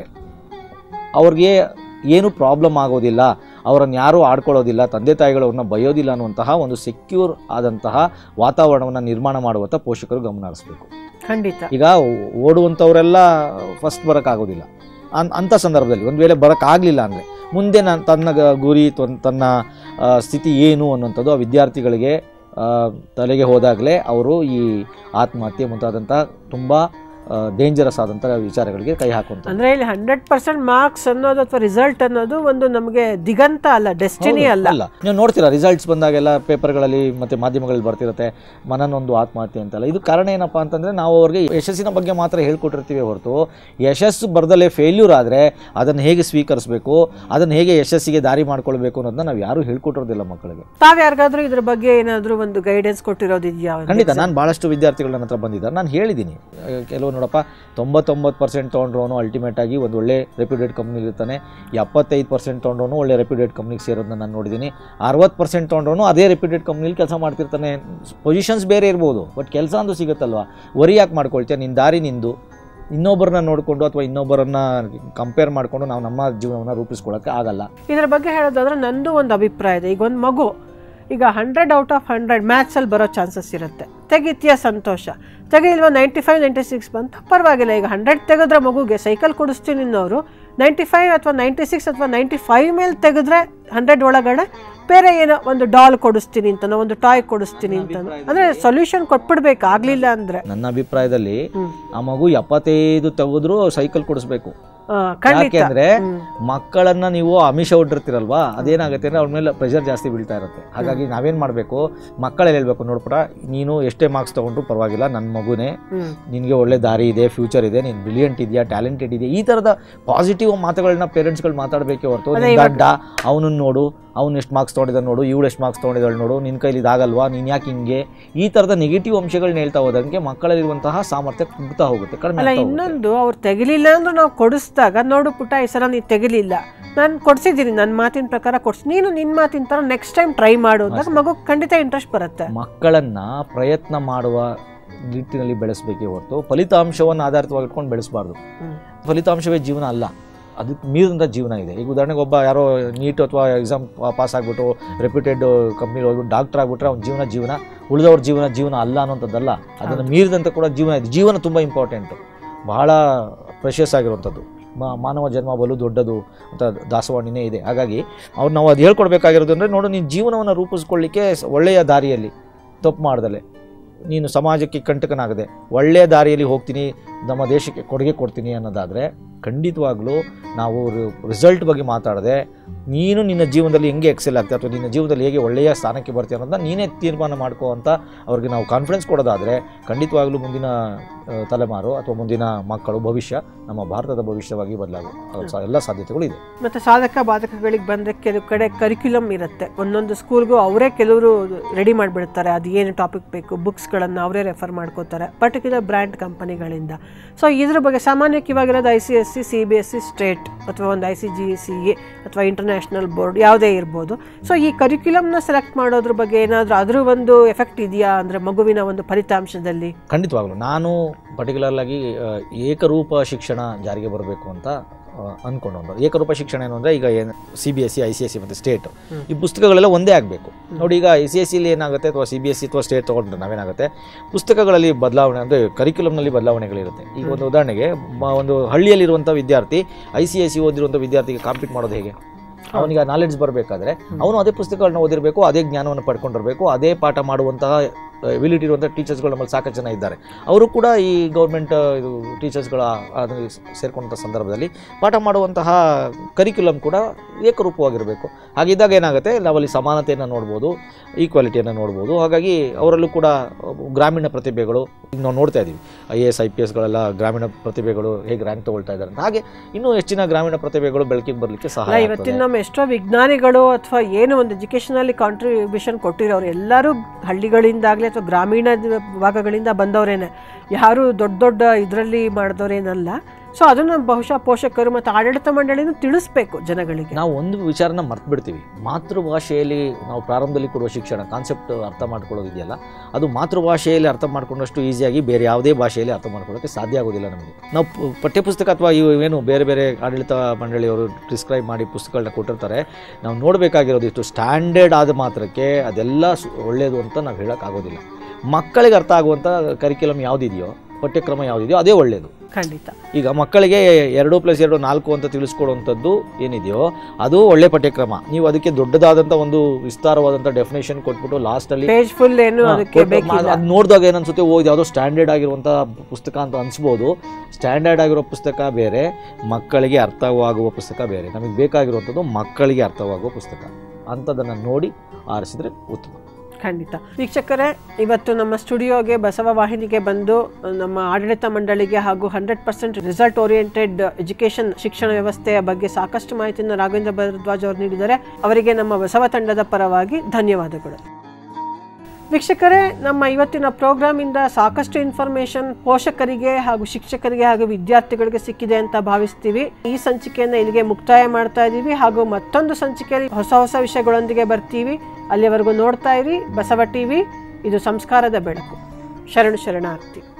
ಅವ್ರಿಗೆ ಏನೂ ಪ್ರಾಬ್ಲಮ್ ಆಗೋದಿಲ್ಲ, ಅವರನ್ನು ಯಾರೂ ಆಡ್ಕೊಳ್ಳೋದಿಲ್ಲ, ತಂದೆ ತಾಯಿಗಳು ಅವ್ರನ್ನ ಬೈಯೋದಿಲ್ಲ ಅನ್ನುವಂತಹ ಒಂದು ಸೆಕ್ಯೂರ್ ಆದಂತಹ ವಾತಾವರಣವನ್ನು ನಿರ್ಮಾಣ ಮಾಡುವಂಥ ಪೋಷಕರು ಗಮನ ಹರಿಸಬೇಕು. ಖಂಡಿತ. ಈಗ ಓಡುವಂಥವರೆಲ್ಲ ಫಸ್ಟ್ ಬರೋಕ್ಕಾಗೋದಿಲ್ಲ, ಅನ್ ಅಂಥ ಸಂದರ್ಭದಲ್ಲಿ ಒಂದು ವೇಳೆ ಬರೋಕ್ಕಾಗಲಿಲ್ಲ ಅಂದರೆ ಮುಂದೆ ನಾನು ತನ್ನ ಗುರಿ ತನ್ನ ಸ್ಥಿತಿ ಏನು ಅನ್ನೋಂಥದ್ದು ಆ ವಿದ್ಯಾರ್ಥಿಗಳಿಗೆ ತಲೆಗೆ ಹೋದಾಗಲೇ ಅವರು ಈ ಆತ್ಮಹತ್ಯೆ ಮುಂತಾದಂಥ ತುಂಬ ಡೇಂಜರಸ್ ಆದಂಥ ವಿಚಾರಗಳಿಗೆ ಕೈ ಹಾಕುವಂಥ. ಅಂದರೆ ಇಲ್ಲಿ ಹಂಡ್ರೆಡ್ ಪರ್ಸೆಂಟ್ ಮಾರ್ಕ್ಸ್ ಅನ್ನೋದು ಅಥವಾ ರಿಸಲ್ಟ್ ಅನ್ನೋದು ಒಂದು ನಮಗೆ ದಿಗಂತ ಅಲ್ಲ, ಡೆಸ್ಟಿನಿ ಅಲ್ಲ. ಅಲ್ಲ, ನೀವು ನೋಡ್ತೀರಾ ರಿಸಲ್ಟ್ಸ್ ಬಂದಾಗೆಲ್ಲ ಪೇಪರ್ಗಳಲ್ಲಿ ಮತ್ತು ಮಾಧ್ಯಮಗಳಲ್ಲಿ ಬರ್ತಿರುತ್ತೆ ಮನನೊಂದು ಆತ್ಮಹತ್ಯೆ ಅಂತಲ್ಲ. ಇದು ಕಾರಣ ಏನಪ್ಪ ಅಂತಂದರೆ ನಾವು ಅವ್ರಿಗೆ ಯಶಸ್ಸಿನ ಬಗ್ಗೆ ಮಾತ್ರ ಹೇಳ್ಕೊಟ್ಟಿರ್ತೀವಿ ಹೊರತು ಯಶಸ್ಸು ಬರ್ದಲ್ಲೇ ಫೇಲ್ಯೂರ್ ಆದರೆ ಅದನ್ನು ಹೇಗೆ ಸ್ವೀಕರಿಸಬೇಕು, ಅದನ್ನು ಹೇಗೆ ಯಶಸ್ಸಿಗೆ ದಾರಿ ಮಾಡ್ಕೊಳ್ಬೇಕು ಅನ್ನೋದನ್ನ ನಾವು ಯಾರೂ ಹೇಳ್ಕೊಟ್ಟಿರೋದಿಲ್ಲ ಮಕ್ಕಳಿಗೆ. ತಾವು ಯಾರಿಗಾದ್ರೂ ಇದ್ರ ಬಗ್ಗೆ ಏನಾದರೂ ಒಂದು ಗೈಡೆನ್ಸ್ ಕೊಟ್ಟಿರೋದಿದೆಯಾ? ಖಂಡಿತ. ನಾನು ಭಾಳಷ್ಟು ವಿದ್ಯಾರ್ಥಿಗಳ ನನ್ನ ಹತ್ರ ಬಂದಿದ್ದಾರೆ, ನಾನು ಹೇಳಿದ್ದೀನಿ ಕೆಲವು ನೋಡಪ್ಪ ತೊಂಬತ್ತೊಂಬತ್ತು ಪರ್ಸೆಂಟ್ ತೊಗೊಂಡ್ರೋನು ಅಲ್ಟಿಮೇಟ್ ಆಗಿ ಒಂದು ಒಳ್ಳೆ ರೆಪ್ಯೂಟೆಡ್ ಕಂಪ್ನಿಲಿ ಇರ್ತಾನೆ, ಎಪ್ಪತ್ತೈದು ಪರ್ಸೆಂಟ್ ತೊಗೊಂಡ್ರೋನು ಒಳ್ಳೆ ರೆಪ್ಯೂಟೆಡ್ ಕಂಪ್ನಿಗೆ ಸೇರೋದನ್ನ ನಾನು ನೋಡಿದ್ದೀನಿ. ಅರವತ್ತು ಪರ್ಸೆಂಟ್ ತೊಗೊಂಡ್ರೋನು ಅದೇ ರೆಪ್ಯೂಟೆಡ್ ಕಂಪ್ನಿಲಿ ಕೆಲಸ ಮಾಡ್ತಿರ್ತಾನೆ. ಪೊಸಿಷನ್ಸ್ ಬೇರೆ ಇರ್ಬೋದು, ಬಟ್ ಕೆಲಸ ಅಂತೂ ಸಿಗುತ್ತಲ್ವ. ವರಿ ಯಾಕೆ ಮಾಡ್ಕೊಳ್ತೀಯ? ನಿನ್ನ ದಾರಿ ನಿಂದು. ಇನ್ನೊಬ್ಬರನ್ನ ನೋಡಿಕೊಂಡು ಅಥವಾ ಇನ್ನೊಬ್ಬರನ್ನ ಕಂಪೇರ್ ಮಾಡಿಕೊಂಡು ನಾವು ನಮ್ಮ ಜೀವನವನ್ನು ರೂಪಿಸ್ಕೊಳ್ಳೋಕ್ಕೆ ಆಗಲ್ಲ. ಇದರ ಬಗ್ಗೆ ಹೇಳೋದಾದ್ರೆ ನಂದು ಒಂದು ಅಭಿಪ್ರಾಯ ಇದೆ. ಈಗ ಒಂದು ಮಗು ಈಗ ಹಂಡ್ರೆಡ್ ಔಟ್ ಆಫ್ ಹಂಡ್ರೆಡ್ ಮ್ಯಾಥ್ಸಲ್ಲಿ ಬರೋ ಚಾನ್ಸಸ್ ಇರುತ್ತೆ, ತೆಗಿತೀಯ ಸಂತೋಷ, ತೆಗಿಲ್ವ ನೈಂಟಿ ಫೈವ್ ನೈಂಟಿ ಸಿಕ್ಸ್ ಬಂತು ಪರವಾಗಿಲ್ಲ. ಈಗ ಹಂಡ್ರೆಡ್ ತೆಗೆದ್ರೆ ಮಗುಗೆ ಸೈಕಲ್ ಕೊಡಿಸ್ತೀನಿ ಅನ್ನೋರು ನೈಂಟಿ ಫೈವ್ ಅಥವಾ ನೈಂಟಿ ಸಿಕ್ಸ್ ಅಥವಾ ನೈಂಟಿ ಫೈವ್ ಮೇಲೆ ತೆಗೆದ್ರೆ ಹಂಡ್ರೆಡ್ ಒಳಗಡೆ ಬೇರೆ ಏನೋ ಒಂದು ಡಾಲ್ ಕೊಡಿಸ್ತೀನಿ ಅಂತ, ಒಂದು ಟಾಯ್ ಕೊಡಿಸ್ತೀನಿ ಅಂತ, ಅಂದ್ರೆ ಸೊಲ್ಯೂಷನ್ ಕೊಟ್ಬಿಡ್ಬೇಕು. ಆಗ್ಲಿಲ್ಲ ಅಂದ್ರೆ ನನ್ನ ಅಭಿಪ್ರಾಯದಲ್ಲಿ ಆ ಮಗು ಎಪ್ಪತ್ತೈದು ತೆಗೆದ್ರು ಸೈಕಲ್ ಕೊಡಿಸ್ಬೇಕು. ಯಾಕೆಂದ್ರೆ ಮಕ್ಕಳನ್ನ ನೀವು ಆಮಿಷ ಒಡ್ಡಿರ್ತೀರಲ್ವಾ, ಅದೇನಾಗುತ್ತೆ ಅಂದ್ರೆ ಅವ್ರ ಮೇಲೆ ಪ್ರೆಷರ್ ಜಾಸ್ತಿ ಬೀಳ್ತಾ ಇರುತ್ತೆ. ಹಾಗಾಗಿ ನಾವೇನ್ ಮಾಡ್ಬೇಕು, ಮಕ್ಕಳಲ್ಲಿ ಹೇಳ್ಬೇಕು, ನೋಡ್ಬಿಟ್ಟ ನೀನು ಎಷ್ಟೇ ಮಾರ್ಕ್ಸ್ ತಗೊಂಡ್ರು ಪರವಾಗಿಲ್ಲ, ನನ್ನ ಮಗುನೇ, ನಿನ್ಗೆ ಒಳ್ಳೆ ದಾರಿ ಇದೆ, ಫ್ಯೂಚರ್ ಇದೆ, ನೀನ್ ಬ್ರಿಲಿಯಂಟ್ ಇದೆಯಾ, ಟ್ಯಾಲೆಂಟೆಡ್ ಇದೆಯಾ, ಈ ತರದ ಪಾಸಿಟಿವ್ ಮಾತುಗಳನ್ನ ಪೇರೆಂಟ್ಸ್ಗಳು ಮಾತಾಡಬೇಕೇ ಹೊರತು ದಡ್ಡ ಅವನನ್ನ ನೋಡು, ಅವ್ನು ಎಷ್ಟು ಮಾರ್ಕ್ಸ್ ತೊಗೊಂಡಿದ್ದಾನೆ ನೋಡು, ಇವಳು ಎಷ್ಟು ಮಾರ್ಕ್ಸ್ ತೊಗೊಂಡಿದ್ದಾಳೆ ನೋಡು, ನಿನ್ನ ಕೈಲಿ ಇದಾಗಲ್ವಾ, ನೀನು ಯಾಕೆ ಹಿಂಗೆ, ಈ ಥರದ ನೆಗೆಟಿವ್ ಅಂಶಗಳನ್ನ ಹೇಳ್ತಾ ಹೋದಂಗೆ ಮಕ್ಕಳಲ್ಲಿರುವಂತಹ ಸಾಮರ್ಥ್ಯ ಕುಗ್ತಾ ಹೋಗುತ್ತೆ, ಕಡಿಮೆ. ಅಲ್ಲ, ಇನ್ನೊಂದು ಅವ್ರು ತೆಗಿಲಿಲ್ಲ ಅಂದ್ರೆ ನಾವು ಕೊಡಿಸಿದಾಗ ನೋಡು ಪುಟ್ಟ ಈ ಸಲ ನೀನು ತೆಗಿಲಿಲ್ಲ, ನಾನು ಕೊಡ್ಸಿದ್ದೀನಿ, ನನ್ನ ಮಾತಿನ ಪ್ರಕಾರ ಕೊಡ್ಸಿ, ನೀನು ನಿನ್ನ ಮಾತಿನ ಥರ ನೆಕ್ಸ್ಟ್ ಟೈಮ್ ಟ್ರೈ ಮಾಡು ಅಂದಾಗ ಮಗು ಖಂಡಿತ ಇಂಟ್ರೆಸ್ಟ್ ಬರುತ್ತೆ. ಮಕ್ಕಳನ್ನ ಪ್ರಯತ್ನ ಮಾಡುವ ನಿಟ್ಟಿನಲ್ಲಿ ಬೆಳೆಸಬೇಕೇ ಹೊರತು ಫಲಿತಾಂಶವನ್ನು ಆಧಾರಿತವಾಗಿ ಇಟ್ಕೊಂಡು ಬೆಳೆಸಬಾರ್ದು. ಫಲಿತಾಂಶವೇ ಜೀವನ ಅಲ್ಲ, ಅದಕ್ಕೆ ಮೀರಿದಂಥ ಜೀವನ ಇದೆ. ಈಗ ಉದಾಹರಣೆಗೆ ಒಬ್ಬ ಯಾರೋ ನೀಟ್ ಅಥವಾ ಎಕ್ಸಾಮ್ ಪಾಸ್ ಆಗಿಬಿಟ್ಟು ರೆಪ್ಯೂಟೆಡ್ ಕಂಪ್ನಿಲಿ ಹೋಗ್ಬಿಟ್ಟು ಡಾಕ್ಟರ್ ಆಗಿಬಿಟ್ರೆ ಅವ್ನ ಜೀವನ ಜೀವನ, ಉಳಿದವ್ರ ಜೀವನ ಜೀವನ ಅಲ್ಲ ಅನ್ನೋಂಥದ್ದಲ್ಲ. ಅದನ್ನು ಮೀರಿದಂಥ ಕೂಡ ಜೀವನ ಇದೆ. ಜೀವನ ತುಂಬ ಇಂಪಾರ್ಟೆಂಟು, ಬಹಳ ಪ್ರೆಷಿಯಸ್ ಆಗಿರುವಂಥದ್ದು. ಮಾನವ ಜನ್ಮ ಬಲು ದೊಡ್ಡದು ಅಂತ ದಾಸವಾಣಿನೇ ಇದೆ. ಹಾಗಾಗಿ ಅವ್ರು ನಾವು ಅದು ಹೇಳ್ಕೊಡ್ಬೇಕಾಗಿರೋದು ಅಂದರೆ, ನೋಡು ನೀನು ಜೀವನವನ್ನು ರೂಪಿಸ್ಕೊಳ್ಳಿಕ್ಕೆ ಒಳ್ಳೆಯ ದಾರಿಯಲ್ಲಿ ತಪ್ಪು ಮಾಡ್ದಲೆ, ನೀನು ಸಮಾಜಕ್ಕೆ ಕಂಟಕನಾಗದೆ ಒಳ್ಳೆಯ ದಾರಿಯಲ್ಲಿ ಹೋಗ್ತೀನಿ, ನಮ್ಮ ದೇಶಕ್ಕೆ ಕೊಡುಗೆ ಕೊಡ್ತೀನಿ ಅನ್ನೋದಾದರೆ ಖಂಡಿತವಾಗ್ಲೂ ನಾವು ರಿಸಲ್ಟ್ ಬಗ್ಗೆ ಮಾತಾಡದೆ ನೀನು ನಿನ್ನ ಜೀವನದಲ್ಲಿ ಹೆಂಗೆ ಎಕ್ಸೆಲ್ ಆಗ್ತೀಯ ಅಥವಾ ನಿನ್ನ ಜೀವನದಲ್ಲಿ ಹೇಗೆ ಒಳ್ಳೆಯ ಸ್ಥಾನಕ್ಕೆ ಬರ್ತೀಯ ಅನ್ನೋದನ್ನ ನೀನೇ ತೀರ್ಮಾನ ಮಾಡ್ಕೋ ಅಂತ ಅವ್ರಿಗೆ ನಾವು ಕಾನ್ಫಿಡೆನ್ಸ್ ಕೊಡೋದಾದರೆ ಖಂಡಿತವಾಗ್ಲೂ ಮುಂದಿನ ತಲೆಮಾರು ಅಥವಾ ಮುಂದಿನ ಮಕ್ಕಳು ಭವಿಷ್ಯ ನಮ್ಮ ಭಾರತದ ಭವಿಷ್ಯವಾಗಿ ಬದಲಾಗುವ ಎಲ್ಲ ಸಾಧ್ಯತೆಗಳು ಇದೆ. ಮತ್ತು ಸಾಧಕ ಬಾಧಕಗಳಿಗೆ ಬಂದರೆ ಕೆಲವು ಕಡೆ ಕರಿಕ್ಯುಲಮ್ ಇರುತ್ತೆ, ಒಂದೊಂದು ಸ್ಕೂಲ್ಗೂ ಅವರೇ ಕೆಲವರು ರೆಡಿ ಮಾಡಿಬಿಡ್ತಾರೆ, ಅದು ಏನು ಟಾಪಿಕ್ ಬೇಕು ಬುಕ್ಸ್ಗಳನ್ನು ಅವರೇ ರೆಫರ್ ಮಾಡ್ಕೋತಾರೆ ಪರ್ಟಿಕ್ಯುಲರ್ ಬ್ರ್ಯಾಂಡ್ ಕಂಪನಿಗಳಿಂದ. ಸೊ ಇದ್ರ ಬಗ್ಗೆ ಸಾಮಾನ್ಯಕ್ಕೆ ಇವಾಗಿರೋದು I C S C C B S C state ಅಥವಾ ಒಂದು I C G C A ಅಥವಾ ಇಂಟರ್ನ್ಯಾಷನಲ್ ಬೋರ್ಡ್ ಯಾವುದೇ ಇರ್ಬೋದು. ಸೊ ಈ ಕರಿಕ್ಯುಲಮ್ನ ಸೆಲೆಕ್ಟ್ ಮಾಡೋದ್ರ ಬಗ್ಗೆ ಏನಾದರೂ ಅದರ ಒಂದು ಎಫೆಕ್ಟ್ ಇದೆಯಾ ಅಂದರೆ ಮಗುವಿನ ಒಂದು ಫಲಿತಾಂಶದಲ್ಲಿ? ಖಂಡಿತವಾಗ್ಲೂ ನಾನು ಪರ್ಟಿಕ್ಯುಲರ್ಲಾಗಿ ಏಕರೂಪ ಶಿಕ್ಷಣ ಜಾರಿಗೆ ಬರಬೇಕು ಅಂತ ಅಂದ್ಕೊಂಡು. ಏಕರೂಪ ಶಿಕ್ಷಣ ಏನು ಅಂದರೆ, ಈಗ ಏನು C B S C I C S C ಮತ್ತು ಸ್ಟೇಟ್ ಈ ಪುಸ್ತಕಗಳೆಲ್ಲ ಒಂದೇ ಆಗಬೇಕು. ನೋಡಿ, ಈಗ ಐ ಸಿ ಎಸ್ ಸಿಲಿ ಏನಾಗುತ್ತೆ ಅಥವಾ ಸಿ ಬಿ ಎಸ್ ಸಿ ಅಥವಾ ಸ್ಟೇಟ್ ತೊಗೊಂಡ್ರೆ ನಾವೇನಾಗುತ್ತೆ, ಪುಸ್ತಕಗಳಲ್ಲಿ ಬದಲಾವಣೆ ಅಂದರೆ ಕರಿಕ್ಯುಲಮ್ನಲ್ಲಿ ಬದಲಾವಣೆಗಳಿರುತ್ತೆ. ಈಗ ಒಂದು ಉದಾಹರಣೆಗೆ ಒಂದು ಹಳ್ಳಿಯಲ್ಲಿರುವಂಥ ವಿದ್ಯಾರ್ಥಿ ಐ ಸಿ ಎಸ್ ಸಿ ಓದಿರುವಂಥ ವಿದ್ಯಾರ್ಥಿಗೆ ಕಾಂಪೀಟ್ ಮಾಡೋದು ಹೇಗೆ? ಅವನಿಗೆ ನಾಲೆಡ್ಜ್ ಬರಬೇಕಾದ್ರೆ ಅವನು ಅದೇ ಪುಸ್ತಕಗಳನ್ನ ಓದಿರಬೇಕು, ಅದೇ ಜ್ಞಾನವನ್ನು ಪಡ್ಕೊಂಡಿರಬೇಕು, ಅದೇ ಪಾಠ ಮಾಡುವಂತಹ ಎಬಿಲಿಟಿ ಇರುವಂಥ ಟೀಚರ್ಸ್ಗಳು ನಮ್ಮಲ್ಲಿ ಸಾಕಷ್ಟು ಜನ ಇದ್ದಾರೆ. ಅವರು ಕೂಡ ಈ ಗೌರ್ಮೆಂಟ್ ಇದು ಟೀಚರ್ಸ್ಗಳ ಅದನ್ನು ಸೇರ್ಕೊಂಡಂಥ ಸಂದರ್ಭದಲ್ಲಿ ಪಾಠ ಮಾಡುವಂತಹ ಕರಿಕ್ಯುಲಮ್ ಕೂಡ ಏಕರೂಪವಾಗಿರಬೇಕು. ಹಾಗಿದ್ದಾಗ ಏನಾಗುತ್ತೆ, ನಾವಲ್ಲಿ ಸಮಾನತೆಯನ್ನು ನೋಡ್ಬೋದು, ಈಕ್ವಾಲಿಟಿಯನ್ನು ನೋಡ್ಬೋದು. ಹಾಗಾಗಿ ಅವರಲ್ಲೂ ಕೂಡ ಗ್ರಾಮೀಣ ಪ್ರತಿಭೆಗಳು ನಾವು ನೋಡ್ತಾ ಇದ್ದೀವಿ. I A S I P ಎಸ್ಗಳೆಲ್ಲ ಗ್ರಾಮೀಣ ಪ್ರತಿಭೆಗಳು ಹೇಗೆ ರ್ಯಾಂಕ್ ತೊಗೊಳ್ತಾ ಇದ್ದಾರೆ ಅಂತ, ಹಾಗೆ ಇನ್ನೂ ಹೆಚ್ಚಿನ ಗ್ರಾಮೀಣ ಪ್ರತಿಭೆಗಳು ಬೆಳಕಿಗೆ ಬರಲಿಕ್ಕೆ ಸಹಾಯ. ಇವತ್ತಿನ ನಮ್ಮ ಎಷ್ಟೋ ವಿಜ್ಞಾನಿಗಳು ಅಥವಾ ಏನು ಒಂದು ಎಜುಕೇಷನಲ್ಲಿ ಕಾಂಟ್ರಿಬ್ಯೂಷನ್ ಕೊಟ್ಟಿರೋರು ಎಲ್ಲರೂ ಹಳ್ಳಿಗಳಿಂದಾಗಲಿ ಅಥವಾ ಗ್ರಾಮೀಣ ಭಾಗಗಳಿಂದ ಬಂದವರೇನೆ, ಯಾರು ದೊಡ್ಡ ದೊಡ್ಡ ಇದರಲ್ಲಿ ಮಾಡಿದವರೇನಲ್ಲ. ಸೊ ಅದನ್ನು ಬಹುಶಃ ಪೋಷಕರು ಮತ್ತು ಆಡಳಿತ ಮಂಡಳಿನೂ ತಿಳಿಸ್ಬೇಕು ಜನಗಳಿಗೆ. ನಾವು ಒಂದು ವಿಚಾರನ ಮರ್ತು ಬಿಡ್ತೀವಿ, ಮಾತೃಭಾಷೆಯಲ್ಲಿ ನಾವು ಪ್ರಾರಂಭದಲ್ಲಿ ಕೊಡುವ ಶಿಕ್ಷಣ ಕಾನ್ಸೆಪ್ಟ್ ಅರ್ಥ ಮಾಡ್ಕೊಳ್ಳೋದಿದೆಯಲ್ಲ, ಅದು ಮಾತೃಭಾಷೆಯಲ್ಲಿ ಅರ್ಥ ಮಾಡ್ಕೊಂಡಷ್ಟು ಈಸಿಯಾಗಿ ಬೇರೆ ಯಾವುದೇ ಭಾಷೆಯಲ್ಲಿ ಅರ್ಥ ಮಾಡ್ಕೊಳ್ಳೋಕ್ಕೆ ಸಾಧ್ಯ ಆಗೋದಿಲ್ಲ ನಮಗೆ. ನಾವು ಪಠ್ಯಪುಸ್ತಕ ಅಥವಾ ಇವು ಏನು ಬೇರೆ ಬೇರೆ ಆಡಳಿತ ಮಂಡಳಿಯವರು ಪ್ರಿಸ್ಕ್ರೈಬ್ ಮಾಡಿ ಪುಸ್ತಕಗಳನ್ನ ಕೊಟ್ಟಿರ್ತಾರೆ, ನಾವು ನೋಡಬೇಕಾಗಿರೋದು ಇಷ್ಟು ಸ್ಟ್ಯಾಂಡರ್ಡ್ ಆದ ಮಾತ್ರಕ್ಕೆ ಅದೆಲ್ಲ ಒಳ್ಳೆಯದು ಅಂತ ನಾವು ಹೇಳೋಕ್ಕಾಗೋದಿಲ್ಲ. ಮಕ್ಕಳಿಗೆ ಅರ್ಥ ಆಗುವಂಥ ಕರಿಕ್ಯುಲಮ್ ಯಾವುದಿದೆಯೋ, ಪಠ್ಯಕ್ರಮ ಯಾವುದಿದೆಯೋ ಅದೇ ಒಳ್ಳೆಯದು. ಖಂಡಿತ. ಈಗ ಮಕ್ಕಳಿಗೆ ಎರಡು ಪ್ಲಸ್ ಎರಡು ನಾಲ್ಕು ಅಂತ ತಿಳಿಸ್ಕೊಡುವಂಥದ್ದು ಏನಿದೆಯೋ ಅದು ಒಳ್ಳೆ ಪಠ್ಯಕ್ರಮ. ನೀವು ಅದಕ್ಕೆ ದೊಡ್ಡದಾದಂಥ ಒಂದು ವಿಸ್ತಾರವಾದಂಥ ಡೆಫಿನೇಷನ್ ಕೊಟ್ಬಿಟ್ಟು ಲಾಸ್ಟಲ್ಲಿ ಪೇಜ್ ಫುಲ್ ಏನು ಅದಕ್ಕೆ ಅದು ನೋಡಿದಾಗ ಏನನ್ಸುತ್ತೆ, ಓ ಯಾವುದೋ ಸ್ಟ್ಯಾಂಡರ್ಡ್ ಆಗಿರುವಂಥ ಪುಸ್ತಕ ಅಂತ ಅನಿಸ್ಬೋದು. ಸ್ಟ್ಯಾಂಡರ್ಡ್ ಆಗಿರೋ ಪುಸ್ತಕ ಬೇರೆ, ಮಕ್ಕಳಿಗೆ ಅರ್ಥವಾಗುವ ಪುಸ್ತಕ ಬೇರೆ. ನಮಗೆ ಬೇಕಾಗಿರುವಂಥದ್ದು ಮಕ್ಕಳಿಗೆ ಅರ್ಥವಾಗುವ ಪುಸ್ತಕ. ಅಂಥದ್ದನ್ನು ನೋಡಿ ಆರಿಸಿದ್ರೆ ಉತ್ತಮ. ಖಂಡಿತ. ವೀಕ್ಷಕರೇ, ಇವತ್ತು ನಮ್ಮ ಸ್ಟುಡಿಯೋಗೆ ಬಸವ ವಾಹಿನಿಗೆ ಬಂದು ನಮ್ಮ ಆಡಳಿತ ಮಂಡಳಿಗೆ ಹಾಗೂ hundred percent result oriented education ಶಿಕ್ಷಣ ವ್ಯವಸ್ಥೆಯ ಬಗ್ಗೆ ಸಾಕಷ್ಟು ಮಾಹಿತಿಯನ್ನು ರಾಘವೇಂದ್ರ ಭರದ್ವಾಜ್ ಅವರು ನೀಡಿದ್ದಾರೆ. ಅವರಿಗೆ ನಮ್ಮ ಬಸವ ತಂಡದ ಪರವಾಗಿ ಧನ್ಯವಾದಗಳು. ವೀಕ್ಷಕರೇ, ನಮ್ಮ ಇವತ್ತಿನ ಪ್ರೋಗ್ರಾಮಿಂದ ಸಾಕಷ್ಟು ಇನ್ಫಾರ್ಮೇಷನ್ ಪೋಷಕರಿಗೆ ಹಾಗೂ ಶಿಕ್ಷಕರಿಗೆ ಹಾಗೂ ವಿದ್ಯಾರ್ಥಿಗಳಿಗೆ ಸಿಕ್ಕಿದೆ ಅಂತ ಭಾವಿಸ್ತೀವಿ. ಈ ಸಂಚಿಕೆಯನ್ನು ಇಲ್ಲಿಗೆ ಮುಕ್ತಾಯ ಮಾಡ್ತಾ ಇದ್ದೀವಿ ಹಾಗೂ ಮತ್ತೊಂದು ಸಂಚಿಕೆಯಲ್ಲಿ ಹೊಸ ಹೊಸ ವಿಷಯಗಳೊಂದಿಗೆ ಬರ್ತೀವಿ. ಅಲ್ಲಿವರೆಗೂ ನೋಡ್ತಾ ಇರಿ ಬಸವ ಟಿವಿ. ಇದು ಸಂಸ್ಕಾರದ ಬೆಳಕು. ಶರಣು ಶರಣಾರ್ಥಿ.